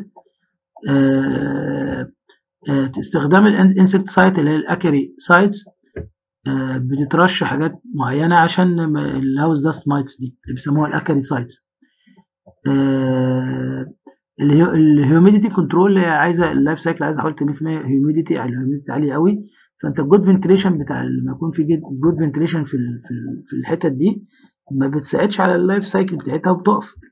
استخدام الانسكت سايت اللي هي الاكري سايتس، بتترش حاجات معينه عشان الهاوس داست مايتس دي اللي بيسموها الاكري سايتس. الهيوميديتي كنترول عايزه اللايف سايكل عايزه حوالي 80% هيوميديتي، الهيوميديتي عاليه قوي، فانت الجود فنتريشن بتاع لما يكون في جود فنتريشن في الحتت دي ما بتساعدش على اللايف سايكل بتاعتها وبتقف.